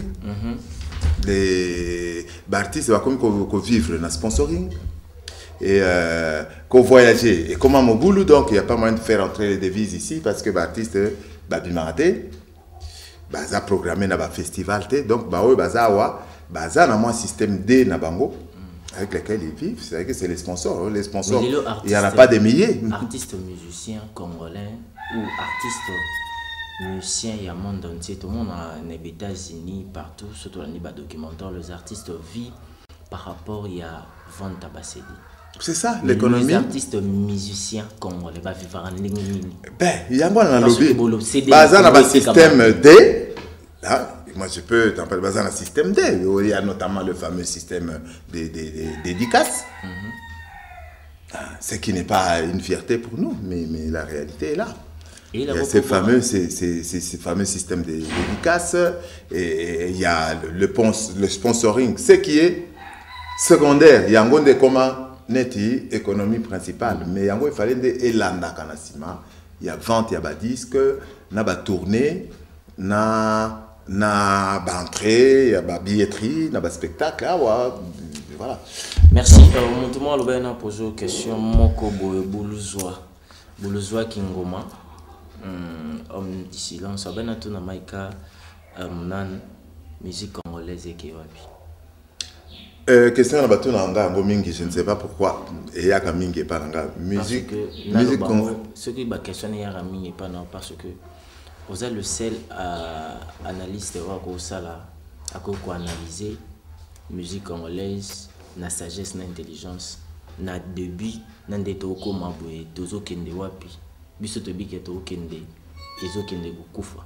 Les artistes vont vivre dans le sponsoring. Et qu'on voyager. Et comme à Mogoulou, donc il n'y a pas moyen de faire entrer les devises ici parce que l'artiste Babimate, baza programmé na ba festival té donc ba eux baza wa baza na moi système D na bango avec lequel ils vivent, c'est vrai que c'est les sponsors, il y en a pas des milliers. Artistes musiciens congolais ou artistes musiciens il y a monde entier, tout le monde aux États-Unis partout, surtout dans les documentaires, les artistes vivent par rapport il y a vente à Bassedi. C'est ça l'économie. Les artistes musiciens congolais va vivre en ligne. Ben, il y a un lobby. Bazar dans le système D. Là, moi je peux t'en parler bazar dans le système D. Il y a notamment le fameux système des dédicaces. Ce qui n'est pas une fierté pour nous, mais la réalité est là. Il y a ces fameux systèmes de dédicaces et il y a le sponsoring, ce qui est secondaire. Il y a un monde comment neti économie principale, mais il fallait des elanda kanasima. Il y a vente, il y a des disques, il y a des tournées, il y a des entrées, il y a des billetteries, il y a des spectacles. Voilà. Merci. Tout le monde a posé une question. Moko Boulouzoa Kingoma, homme du silence. On a tout na maika musique congolaise et kiwapi. Question à bateau nanga mingi, je ne sais pas pourquoi et yaka mingi pas nanga musique congolaise. Ce qui ba question yaka mingi pas non parce que vous êtes le seul analyste wa ko sala à ko analyser musique congolaise na sagesse na intelligence na début na ndeto ko mabwe tozo kende wapi biso tobiki to kende ezokende kokufa.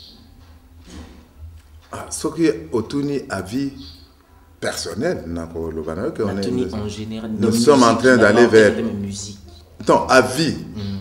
Ce qui est autour avis personnel, en général, nous sommes en train d'aller vers donc avis.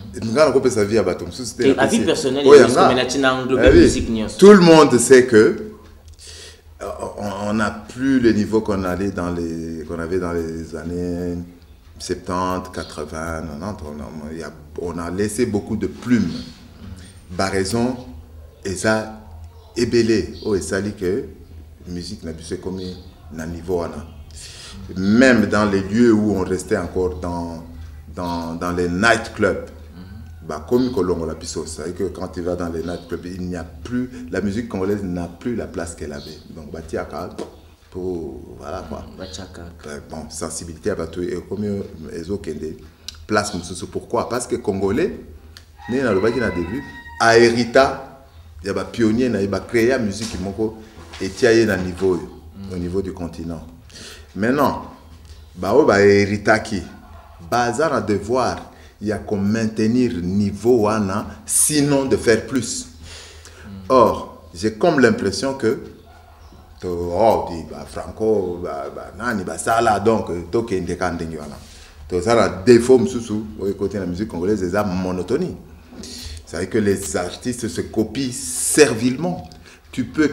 Avis personnel, tout le monde sait que on n'a plus le niveau qu'on avait dans les années 70, 80, 90. On a laissé beaucoup de plumes. Baraison et ça ébélé. Et ça dit que la musique n'a plus comme un niveau. Même dans les lieux où on restait encore dans les nightclubs, comme Colombo la Pisso, c'est que quand tu vas dans les nightclubs, il n'y a plus, la musique congolaise n'a plus la place qu'elle avait. Donc, Batiaka, pour, voilà quoi. Bon, sensibilité à Batou et comme Ezo Kende, place Moussoussou. Pourquoi? Parce que Congolais, né dans le bas qui n'a début, a hérité, il y a des pionniers, il y a créé la musique qui et tiaillé au niveau du continent. Maintenant, bah hérité qui, bazar à devoir. Il y a qu'à maintenir le niveau, sinon de faire plus. Or, j'ai comme l'impression que Franco, ça là, donc, ça là, défaut, côté de la musique congolaise, c'est la monotonie. C'est-à-dire que les artistes se copient servilement. Tu peux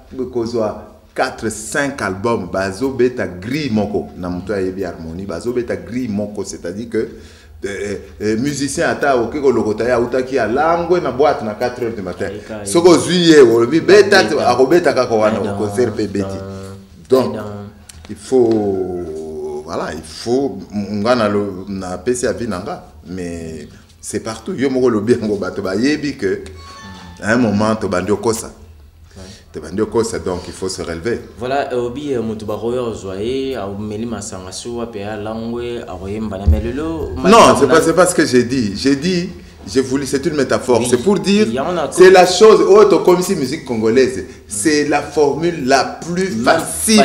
4-5 albums, bazo beta gris moko, namuto yebi harmonie, bazo beta gris moko, c'est-à-dire que musicien ata ok ko lokotaya utaki ya langwe na boîte na 4h du matin. Soko zuye o bi beta akobeta kako wana ko serpe beti. Donc il faut voilà, il faut ngana na pesi ya vinanga, mais c'est partout. Yo moko lobi ngo bato ba yebi que à un moment to bandio kosa. Donc il faut se relever. Voilà, Obi Moutoubaroyo Zoé, Meli Massangassou, Apea Langwe, Aroyem Banamelelo. Non, c'est pas ce que j'ai dit. J'ai voulu, c'est une métaphore. Oui. C'est pour dire, c'est la chose, comme ici, musique congolaise, c'est la formule la plus facile.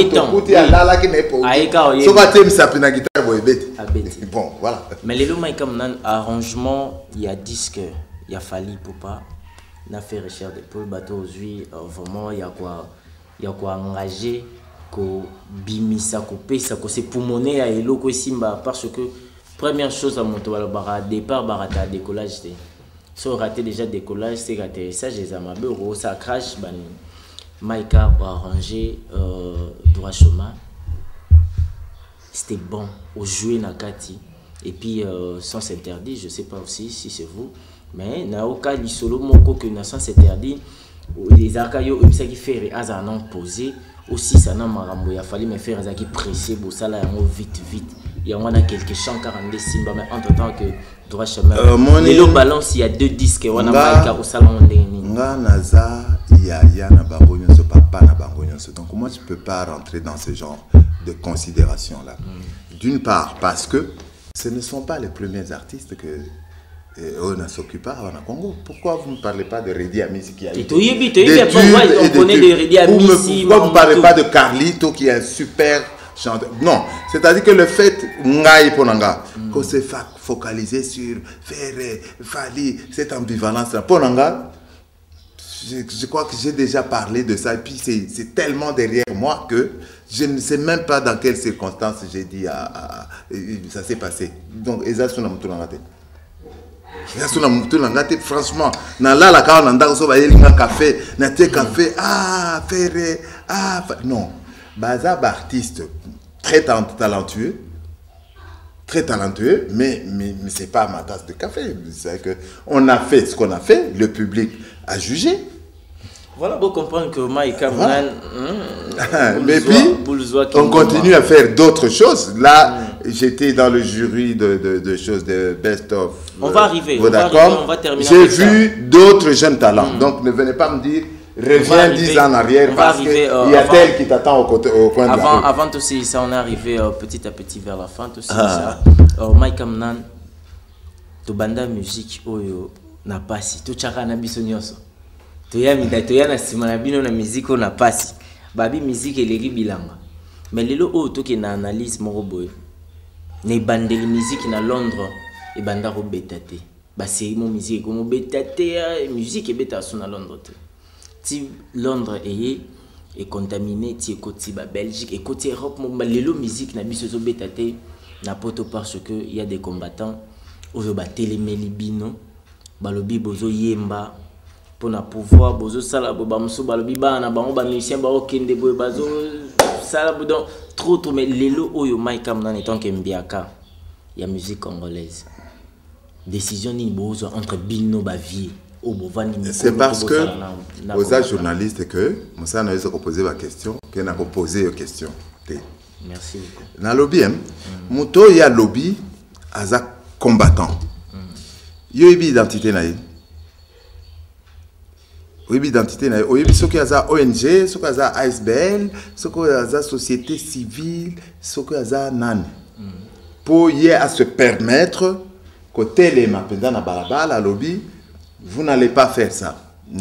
Bon, voilà. Mais les lots, comme un arrangement, il y a disque, il y a Fali Poupa. n'a fait recherche de pour le bateau aujourd'hui vraiment il y a quoi engager ko bimisa ko pesa ko c'est pour monnaie à eloko simba parce que première chose à monter au départ barata décollage si on raté déjà décollage c'est atterrissage les amabero ça crash ban Maïka a arrangé droit chemin c'était bon au jouer nakati et puis sans s'interdire je sais pas aussi si c'est vous mais na oka li solo moko que na sans s'interdire les arcailles ça qui fait à non posé aussi ça n'a marambo il a fallu me faire ça qui pressé pour ça là vite il y en a quelques chants 42 simba mais entre temps que droit chemin et le balance il y a deux disques on a Maïka au salon nga naza ya na bangonyo so papa na bangonyo so donc moi je peux pas rentrer dans ce genre de considération là d'une part parce que ce ne sont pas les premiers artistes que on a s'occupé à Congo. Pourquoi vous ne parlez pas de Redi Amisi qui a eu pourquoi vous ne parlez pas de Carlito qui est un super chanteur? Non, c'est-à-dire que le fait qu'on s'est focalisé sur faire Fali, cette ambivalence là, Ponanga, je crois que j'ai déjà parlé de ça et puis c'est tellement derrière moi que je ne sais même pas dans quelles circonstances j'ai dit ça s'est passé. Donc, franchement, non, Bazab artiste très talentueux, mais c'est pas ma tasse de café. C'est que on a fait ce qu'on a fait, le public a jugé. Voilà, pour comprendre que Maïka mais puis, on continue à faire d'autres choses. Là, j'étais dans le jury de choses de Best of. On va arriver, on va terminer. J'ai vu d'autres jeunes talents. Donc, ne venez pas me dire, reviens 10 ans en arrière parce qu'il y a tel qui t'attend au coin de la rue. Avant tout ça, on est arrivé petit à petit vers la fin. Tout ça. Maïka Mnan, tu banda musique, n'a pas si. Tu chaka na bisonyoso. Toya na simana bino na musique on a passé babi musique eleri bilanga mais lelo o to ke na analyse moko boy ne bandeli musique na Londres e banda ko betate c'est mon musique comme bêta musique et bêta son à Londres ti Londres est contaminé ti côté Belgique et côté Europe mon lelo musique na biso zo bêta na poto parce que il y a des combattants ozo ba télémeli bino balobi bozo yemba pour na pouvoir bozo sala bo ba muso balobi bana bango ba musicien ba okende boy bazo sala donc trop mais lelo oyo Maïkam Nan étant kembiaka il y a musique congolaise décision ni bozo entre bino ba vie au bovani. C'est parce que aux journalistes que Moussa n'a pas posé la question que n'a pas posé la question. Merci beaucoup. Dans le lobby, Mouto il y a lobby aza combattant. Il y a une identité naïe. Il y a identité naïe. Il y a ceux qui ont ONG, ceux qui ont ASBL, ceux qui ont société civile, ceux qui ont NAN. Pour y à se permettre côté les mapenda na balabala lobby, vous n'allez pas faire ça.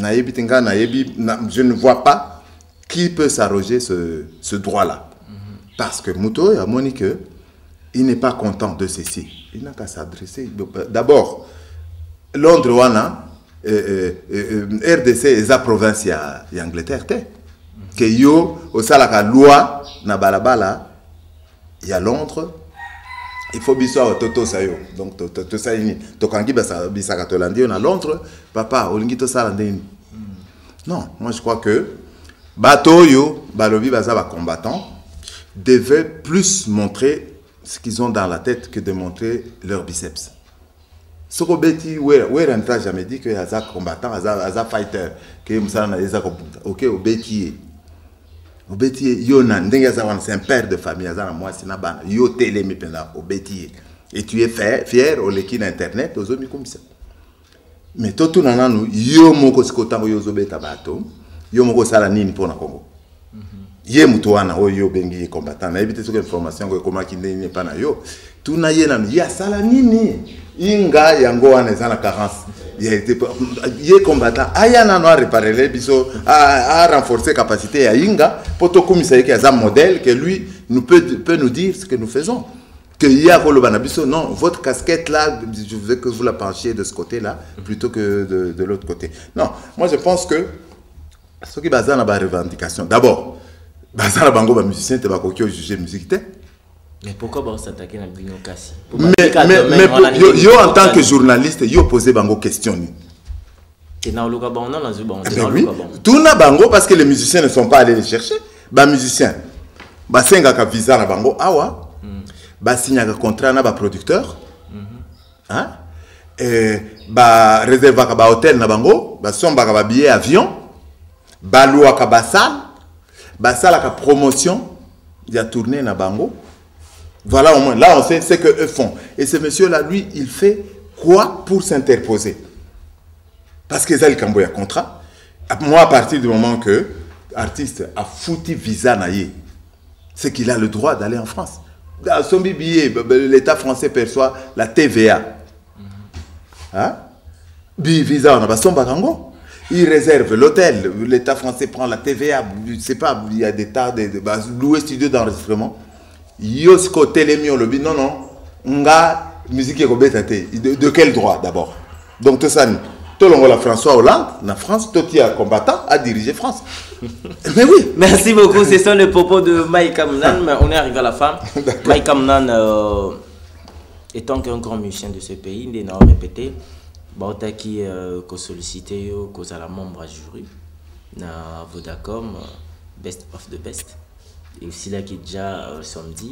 Je ne vois pas qui peut s'arroger ce droit-là. Parce que Mouto a monique, il n'est pas content de ceci. Il n'a qu'à s'adresser. D'abord, Londres, wana, RDC, et la province, il y a Angleterre. Que yo, au salaka loi, na balabala, il y a Londres. Il faut biso toto sayo. Donc toto sayini. Tokangi bisa katolandi on a Londres. Papa, olingi to salandeni. Non, moi je crois que bato yo, balobi baza ba combattants devaient plus montrer ce qu'ils ont dans la tête que de montrer leur biceps. Soko beti where entra jamais dit que aza combattant, aza fighter, que musana aza OK au beti. Au beti yo na ndenge za wana c'est un père de famille aza na moi sina bana yo télé mi penda au beti. Et tu es fier au leki na internet ozomi comme ça. Mais toto nananu yo moko sikotango yo zobeta bato, yo moko sala nini pona Congo. Ye mutu wana oyo bengi combattant na ebite soke information ko koma kinde ni pa na yo tuna ye na ya sala nini inga yango wana ezana carence ye combattant aya na no réparer biso a renforcer capacité ya inga poto komisa yeke za modèle que lui nous peut nous dire ce que nous faisons que ya ko lobana biso non votre casquette là je veux que vous la penchiez de ce côté là plutôt que de l'autre côté. Non, moi je pense que ce qui bazana ba revendication d'abord bazala bango ba musicien te ba kokyo juger musique te. Mais pourquoi ba s'attaquer na bino kasi? Mais yo en tant que journaliste yo poser bango question ni. Et na oloka ba on a nazu ba on te na oloka ba. Tout na bango parce que les musiciens ne sont pas allés les chercher. Ba musicien ba senga ka visa na bango awa. Ba signa ka contrat na ba producteur. Hein? Et ba réserve ka ba hôtel na bango, ba somba ka ba billet avion, ba loi ka ba salle. Basala la promotion, il a tourné na bango. Voilà au moins, là on sait ce qu'eux font. Et ce monsieur-là, lui, il fait quoi pour s'interposer? Parce que ça, il y a un contrat. Moi, à partir du moment que l'artiste a foutu visa naïe, c'est qu'il a le droit d'aller en France. Dans son billet, l'État français perçoit la TVA. Hein? Visa, on a pas son bagango. Il réserve l'hôtel, l'État français prend la TVA, je ne sais pas, il y a des tas de louer studio d'enregistrement. Yosko télémio le non non, nga musique de quel droit d'abord? Donc tout ça, tout le monde François Hollande, la France, tout y a combattant à diriger France. Mais oui. Merci beaucoup, c'est ça le propos de Maïkam Nan, mais on est arrivé à la fin. Maïkam Nan étant qu'un grand musicien de ce pays, il n'a pas répété. Baota qui sollicité cause à la membre à jury na Vodacom Best of the Best et aussi là qui est déjà samedi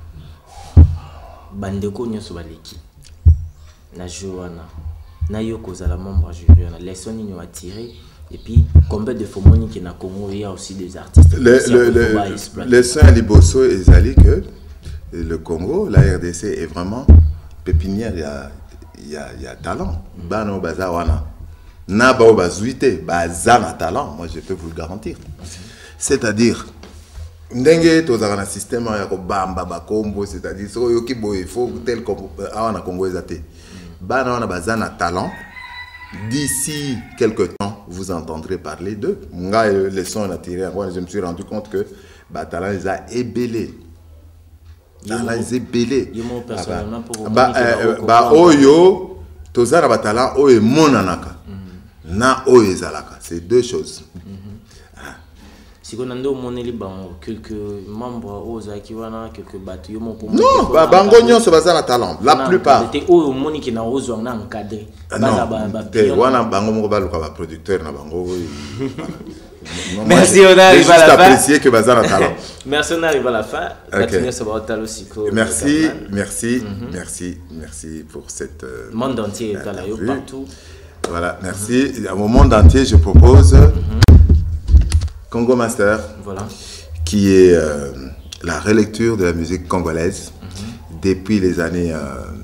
bandeko nyoso baleki na joana na yo cause à la membre à jury na leçon ni a tiré et puis combien de fois moni qui na Congo il y a aussi des artistes les saint liboso et zali que le Congo la RDC est vraiment pépinière il y a talent. Bano baza wana. Na bao bazuite, bazana talent, moi je peux vous le garantir. C'est-à-dire ndenge tozaka na système ya ko bamba ba kombo, c'est-à-dire so yoki boy faut tel comme awana Congo ezate. Bana wana bazana talent. D'ici quelques temps, vous entendrez parler d'eux. Nga les sons on a tiré, je me suis rendu compte que ba talent les a ébellés. Dans les ébellés. Personnellement pour oyo tozara batala o e monanaka na o ezalaka, c'est deux choses. Si on a quelques membres aux Akiwana, quelques bateaux, non, Bangognon se base na talent, la plupart. C'était au moni qui n'a osé en encadré. Wana Bango Moba le producteur na Bango. Merci, on arrive à la fin. Apprécier que base na talent. Merci, on arrive à la fin. Merci pour cette. Monde entier est là, partout. Voilà, merci. Au monde entier, je propose. Congo Master, voilà. Qui est la relecture de la musique congolaise depuis les années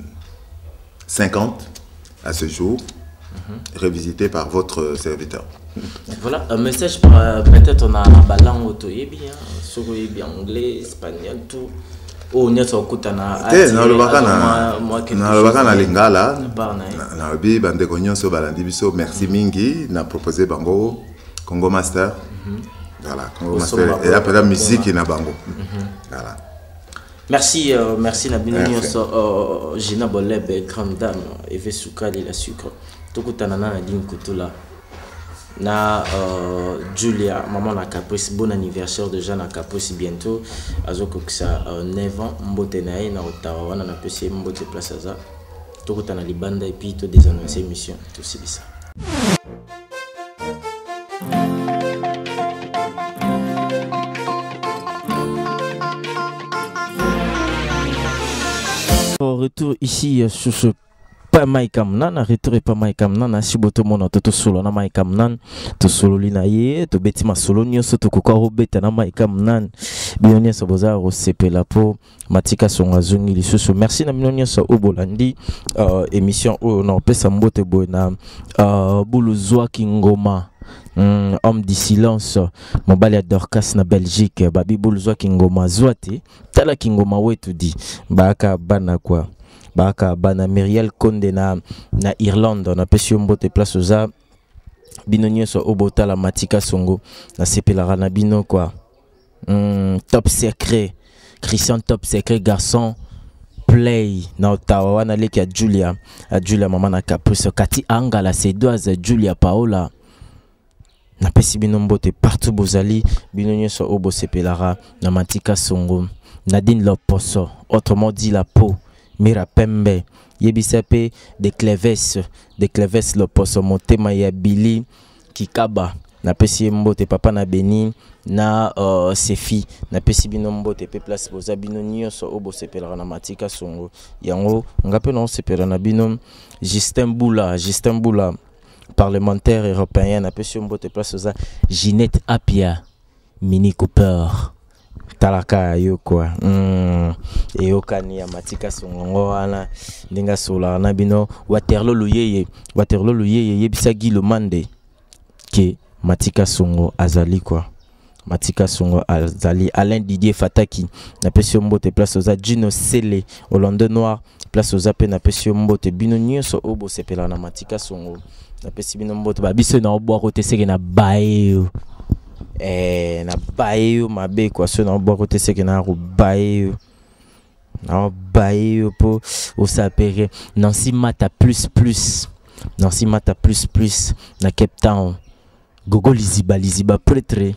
50 à ce jour, revisité par votre serviteur. Voilà, un message peut-être on a la langue auto-ébi, sur anglais, espagnol, tout. Oh, nous sommes tous merci Mingi, n'a proposé Bango, Congo Master. Voilà, Congo Master. Et après la musique, il y a Bango. Voilà. Merci, merci Nabino Nyonso, Gina Bolebe, grande dame, Eve Soukali, la sucre. Tout le temps, na ligne Koutoula. Na Julia, maman na Caprice, bon anniversaire de Jeanne à Caprice bientôt. Azoko que ça 9 ans, Mbote nae na Ottawa, on a apprécié Mbote place à ça. Tout le temps na Libanda et puis tout des annoncés émissions, tout c'est ça. Retour ici sur ce pas Maikamnan, retour et pas Maikamnan, si boto mon toto solo na Maikamnan, to solo linaye, to betima solo nyoso to kokaro beta na Maikamnan, bionia saboza o sepela po matika songazungi lisusu. Merci na bionia sa obolandi émission o na pesa mbote boina buluzwa kingoma. Homme du silence, mobali Dorcas na Belgique, babi buluzwa kingoma zwate, tala kingoma wetu di, baka bana kwa, baka bana Miriel Konde na Irlande, na pesio mbote place oza, bino nyonso obota la matika songo, na sepelara na bino kwa, top secret, Christian top secret garçon, play na Ottawa wana leki a Julia mama na Caprice, Kati Angala, Sedoise, Julia Paola, na pesi bino mbote partout bozali bino nyonso obo sepelara na matika songo Nadine Loposo, autrement dit la peau, Mira Pembe yebisape de Cleves Loposo motema ya Billy Kikaba na pesi mbote papa na Beni na Sefi na pesi bino mbote pe place boza bino nyonso obo sepelara na matika songo yango ngape no sepela na bino Justin Boula parlementaire européen na pesio mbote place oza Ginette Apia Mini Cooper talaka yo kwa eyokani ya matika songo wana ndinga sola na bino Waterloo Luyeye yebisa Guy Mande ke matika songo azali kwa matika songo azali. Alain Didier Fataki na pesio mbote place oza Gino Sele Hollande Noir place oza pe na pesio mbote bino nyonso obo sepela na matika songo na pesi bino mbote babiso na obo kote seke na baeo na baeo mabe kwa so na obo kote seke na baeo po osapere Nancy Mata plus na Cape Town Gogo Liziba prêtre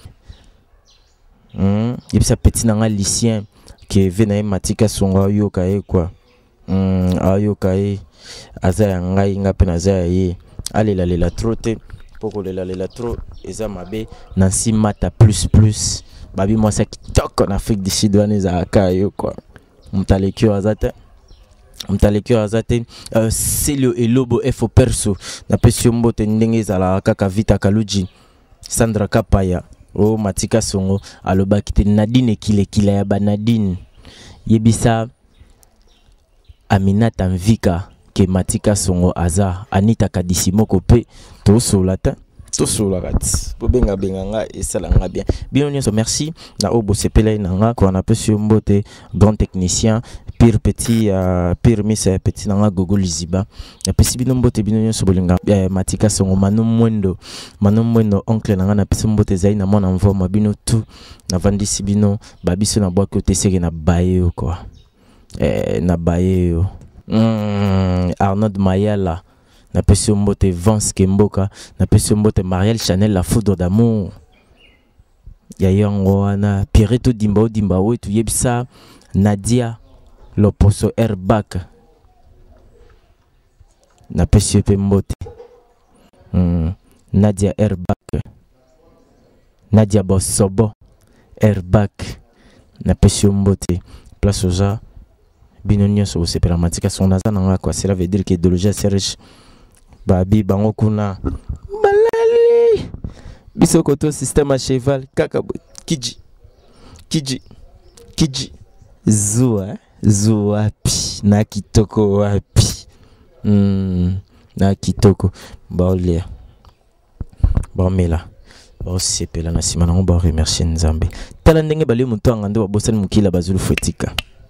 yebisa petit nanga Lucien ke vena matika songo yoka e kwa ayoka e azaya ngai ngape na zaya ye alela trote poko lela tro eza mabe Nancy Mata plus babi mwasa kitoko na Afrique du Sud wana za akayo kwa mtalekio azate Celio Elobo Fo Perso na pesio mbote ndenge za kaka Vita Kaluji Sandra Kapaya o matika songo aloba kite Nadine kile ya Banadine yebisa Aminata Mvika ke matika songo aza Anita Kadisimoko pe tosola kati bobenga nga esala nga bien bino nyonso. Merci na obo sepela nanga ko na pesio mbote grand technicien pire petit pire miss petit nanga Gogo Liziba na pesi bino mbote bino nyonso bolinga matika songo Manu Mwendo oncle nanga na pesio mbote zai na mona mvoma bino tout na vandisi bino babiso na bwa kote seke na baye quoi na baye Arnaud Mayala, na pesi mbote Vance Kemboka, na pesi mbote Marielle Chanel, la foudre d'amour. Ya yango wana Pierreto Dimba wetu yebisa Nadia Loposo Airbag. Na pesi pe mbote. Nadia Airbag. Nadia Bosobo Airbag. Na pesi mbote. Place aux gens. Binonio so sepela matika son azana quoi. Cela veut dire que idéologie Serge Babi bango kuna balali bisokoto système à cheval kakabo kiji zua pi na kitoko wapi na kitoko baolia bamela sepela na sima nango ba remercier Nzambe tala ndenge bali muto angande ba bosani mukila bazulu fotika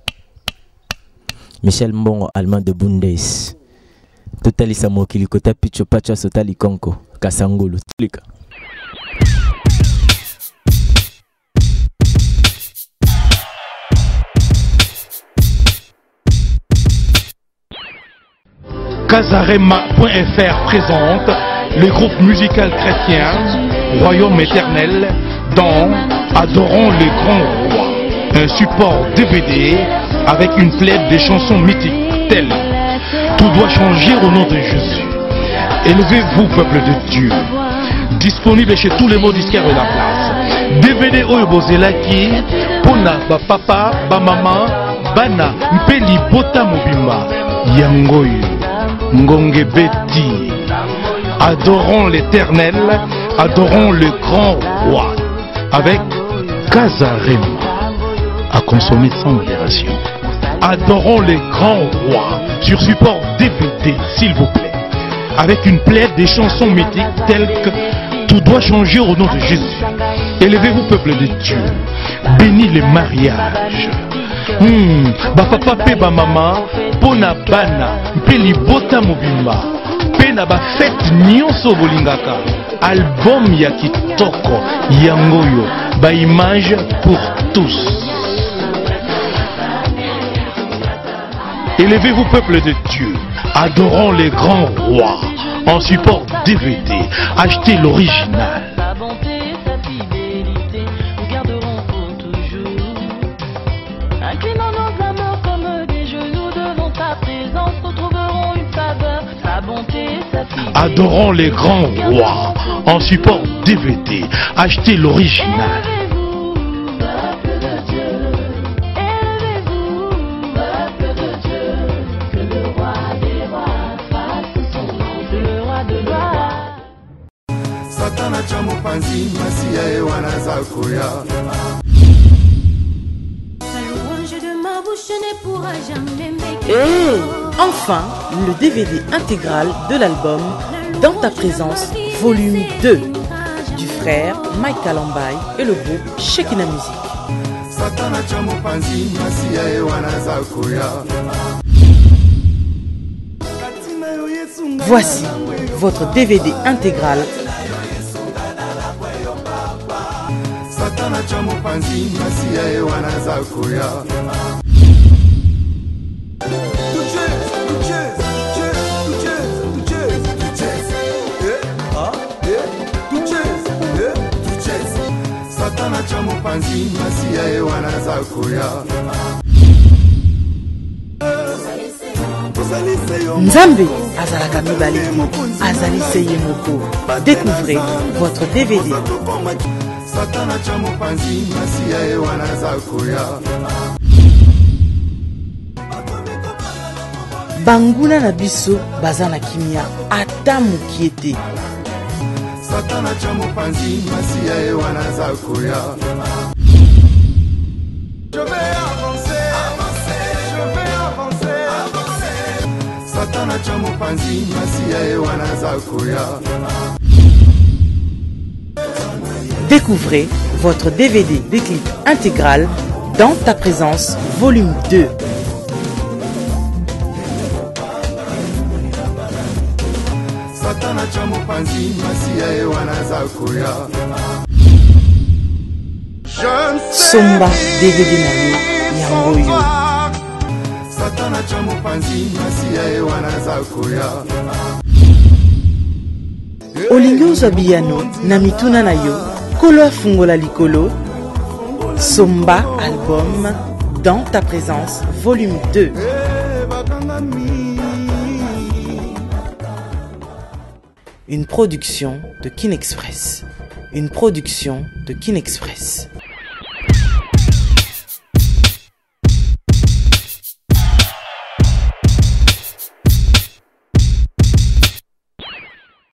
Michel Mbongo allemand de Bundes Totali Samokili Kota Picho Pacha Sotali Konko Kasangolo Tlika Casarema.fr présente le groupe musical chrétien Royaume éternel dans Adorons les grands rois, un support DVD avec une plaide de chansons mythiques telles Tout doit changer au nom de Jésus. Élevez-vous, peuple de Dieu. Disponible chez tous les mots disquaires de la place. DVD Oyobozelaki, Pona, ba papa, ba maman, Bana, Mpeli, Bota Mobimba, Yangoyo, Ngonge Beti. Adorons l'éternel, adorons le grand roi. Avec Casarema, à consommer sans modération. Adorons les grands rois sur support DVD, s'il vous plaît. Avec une plaide des chansons mythiques telles que Tout doit changer au nom de Jésus. Élevez-vous, peuple de Dieu. Bénis les mariages. Papa pe ba mama, pona bana, peli bota mobimba. Pena ba fête nyonso bolingaka. Album ya kitoko, yangoyo, ba image pour tous. Élevez-vous, peuple de Dieu, adorons les grands rois, en support DVD, achetez l'original. Sa bonté, sa fidélité, nous garderons pour toujours. Inclinons nos amours comme des genoux devant ta présence, retrouverons une faveur, sa bonté, sa fidélité. Adorons les grands rois, en support DVD, achetez l'original. Et enfin, le DVD intégral de l'album Dans ta présence, volume 2 du frère Mike Kalambai et le groupe Shekina Music. Voici votre DVD intégral Nzambe azalaka mibale azali seye moko. Découvrez votre DVD. Banguna na biso baza na kimia ata mokie te. Je vais avancer, je vais avancer. Satana chamupanzi masia ewana koya. Découvrez votre DVD des clips intégral Dans ta présence, volume 2. Somba DVD Nayo Yangoyo. Satana cha mopanzi masia e wanaza koya. Olingi ozwa biyano na mituna na yo kolo afungola likolo. Somba album Dans ta présence volume 2. Une production de Kin Express. Une production de Kin Express.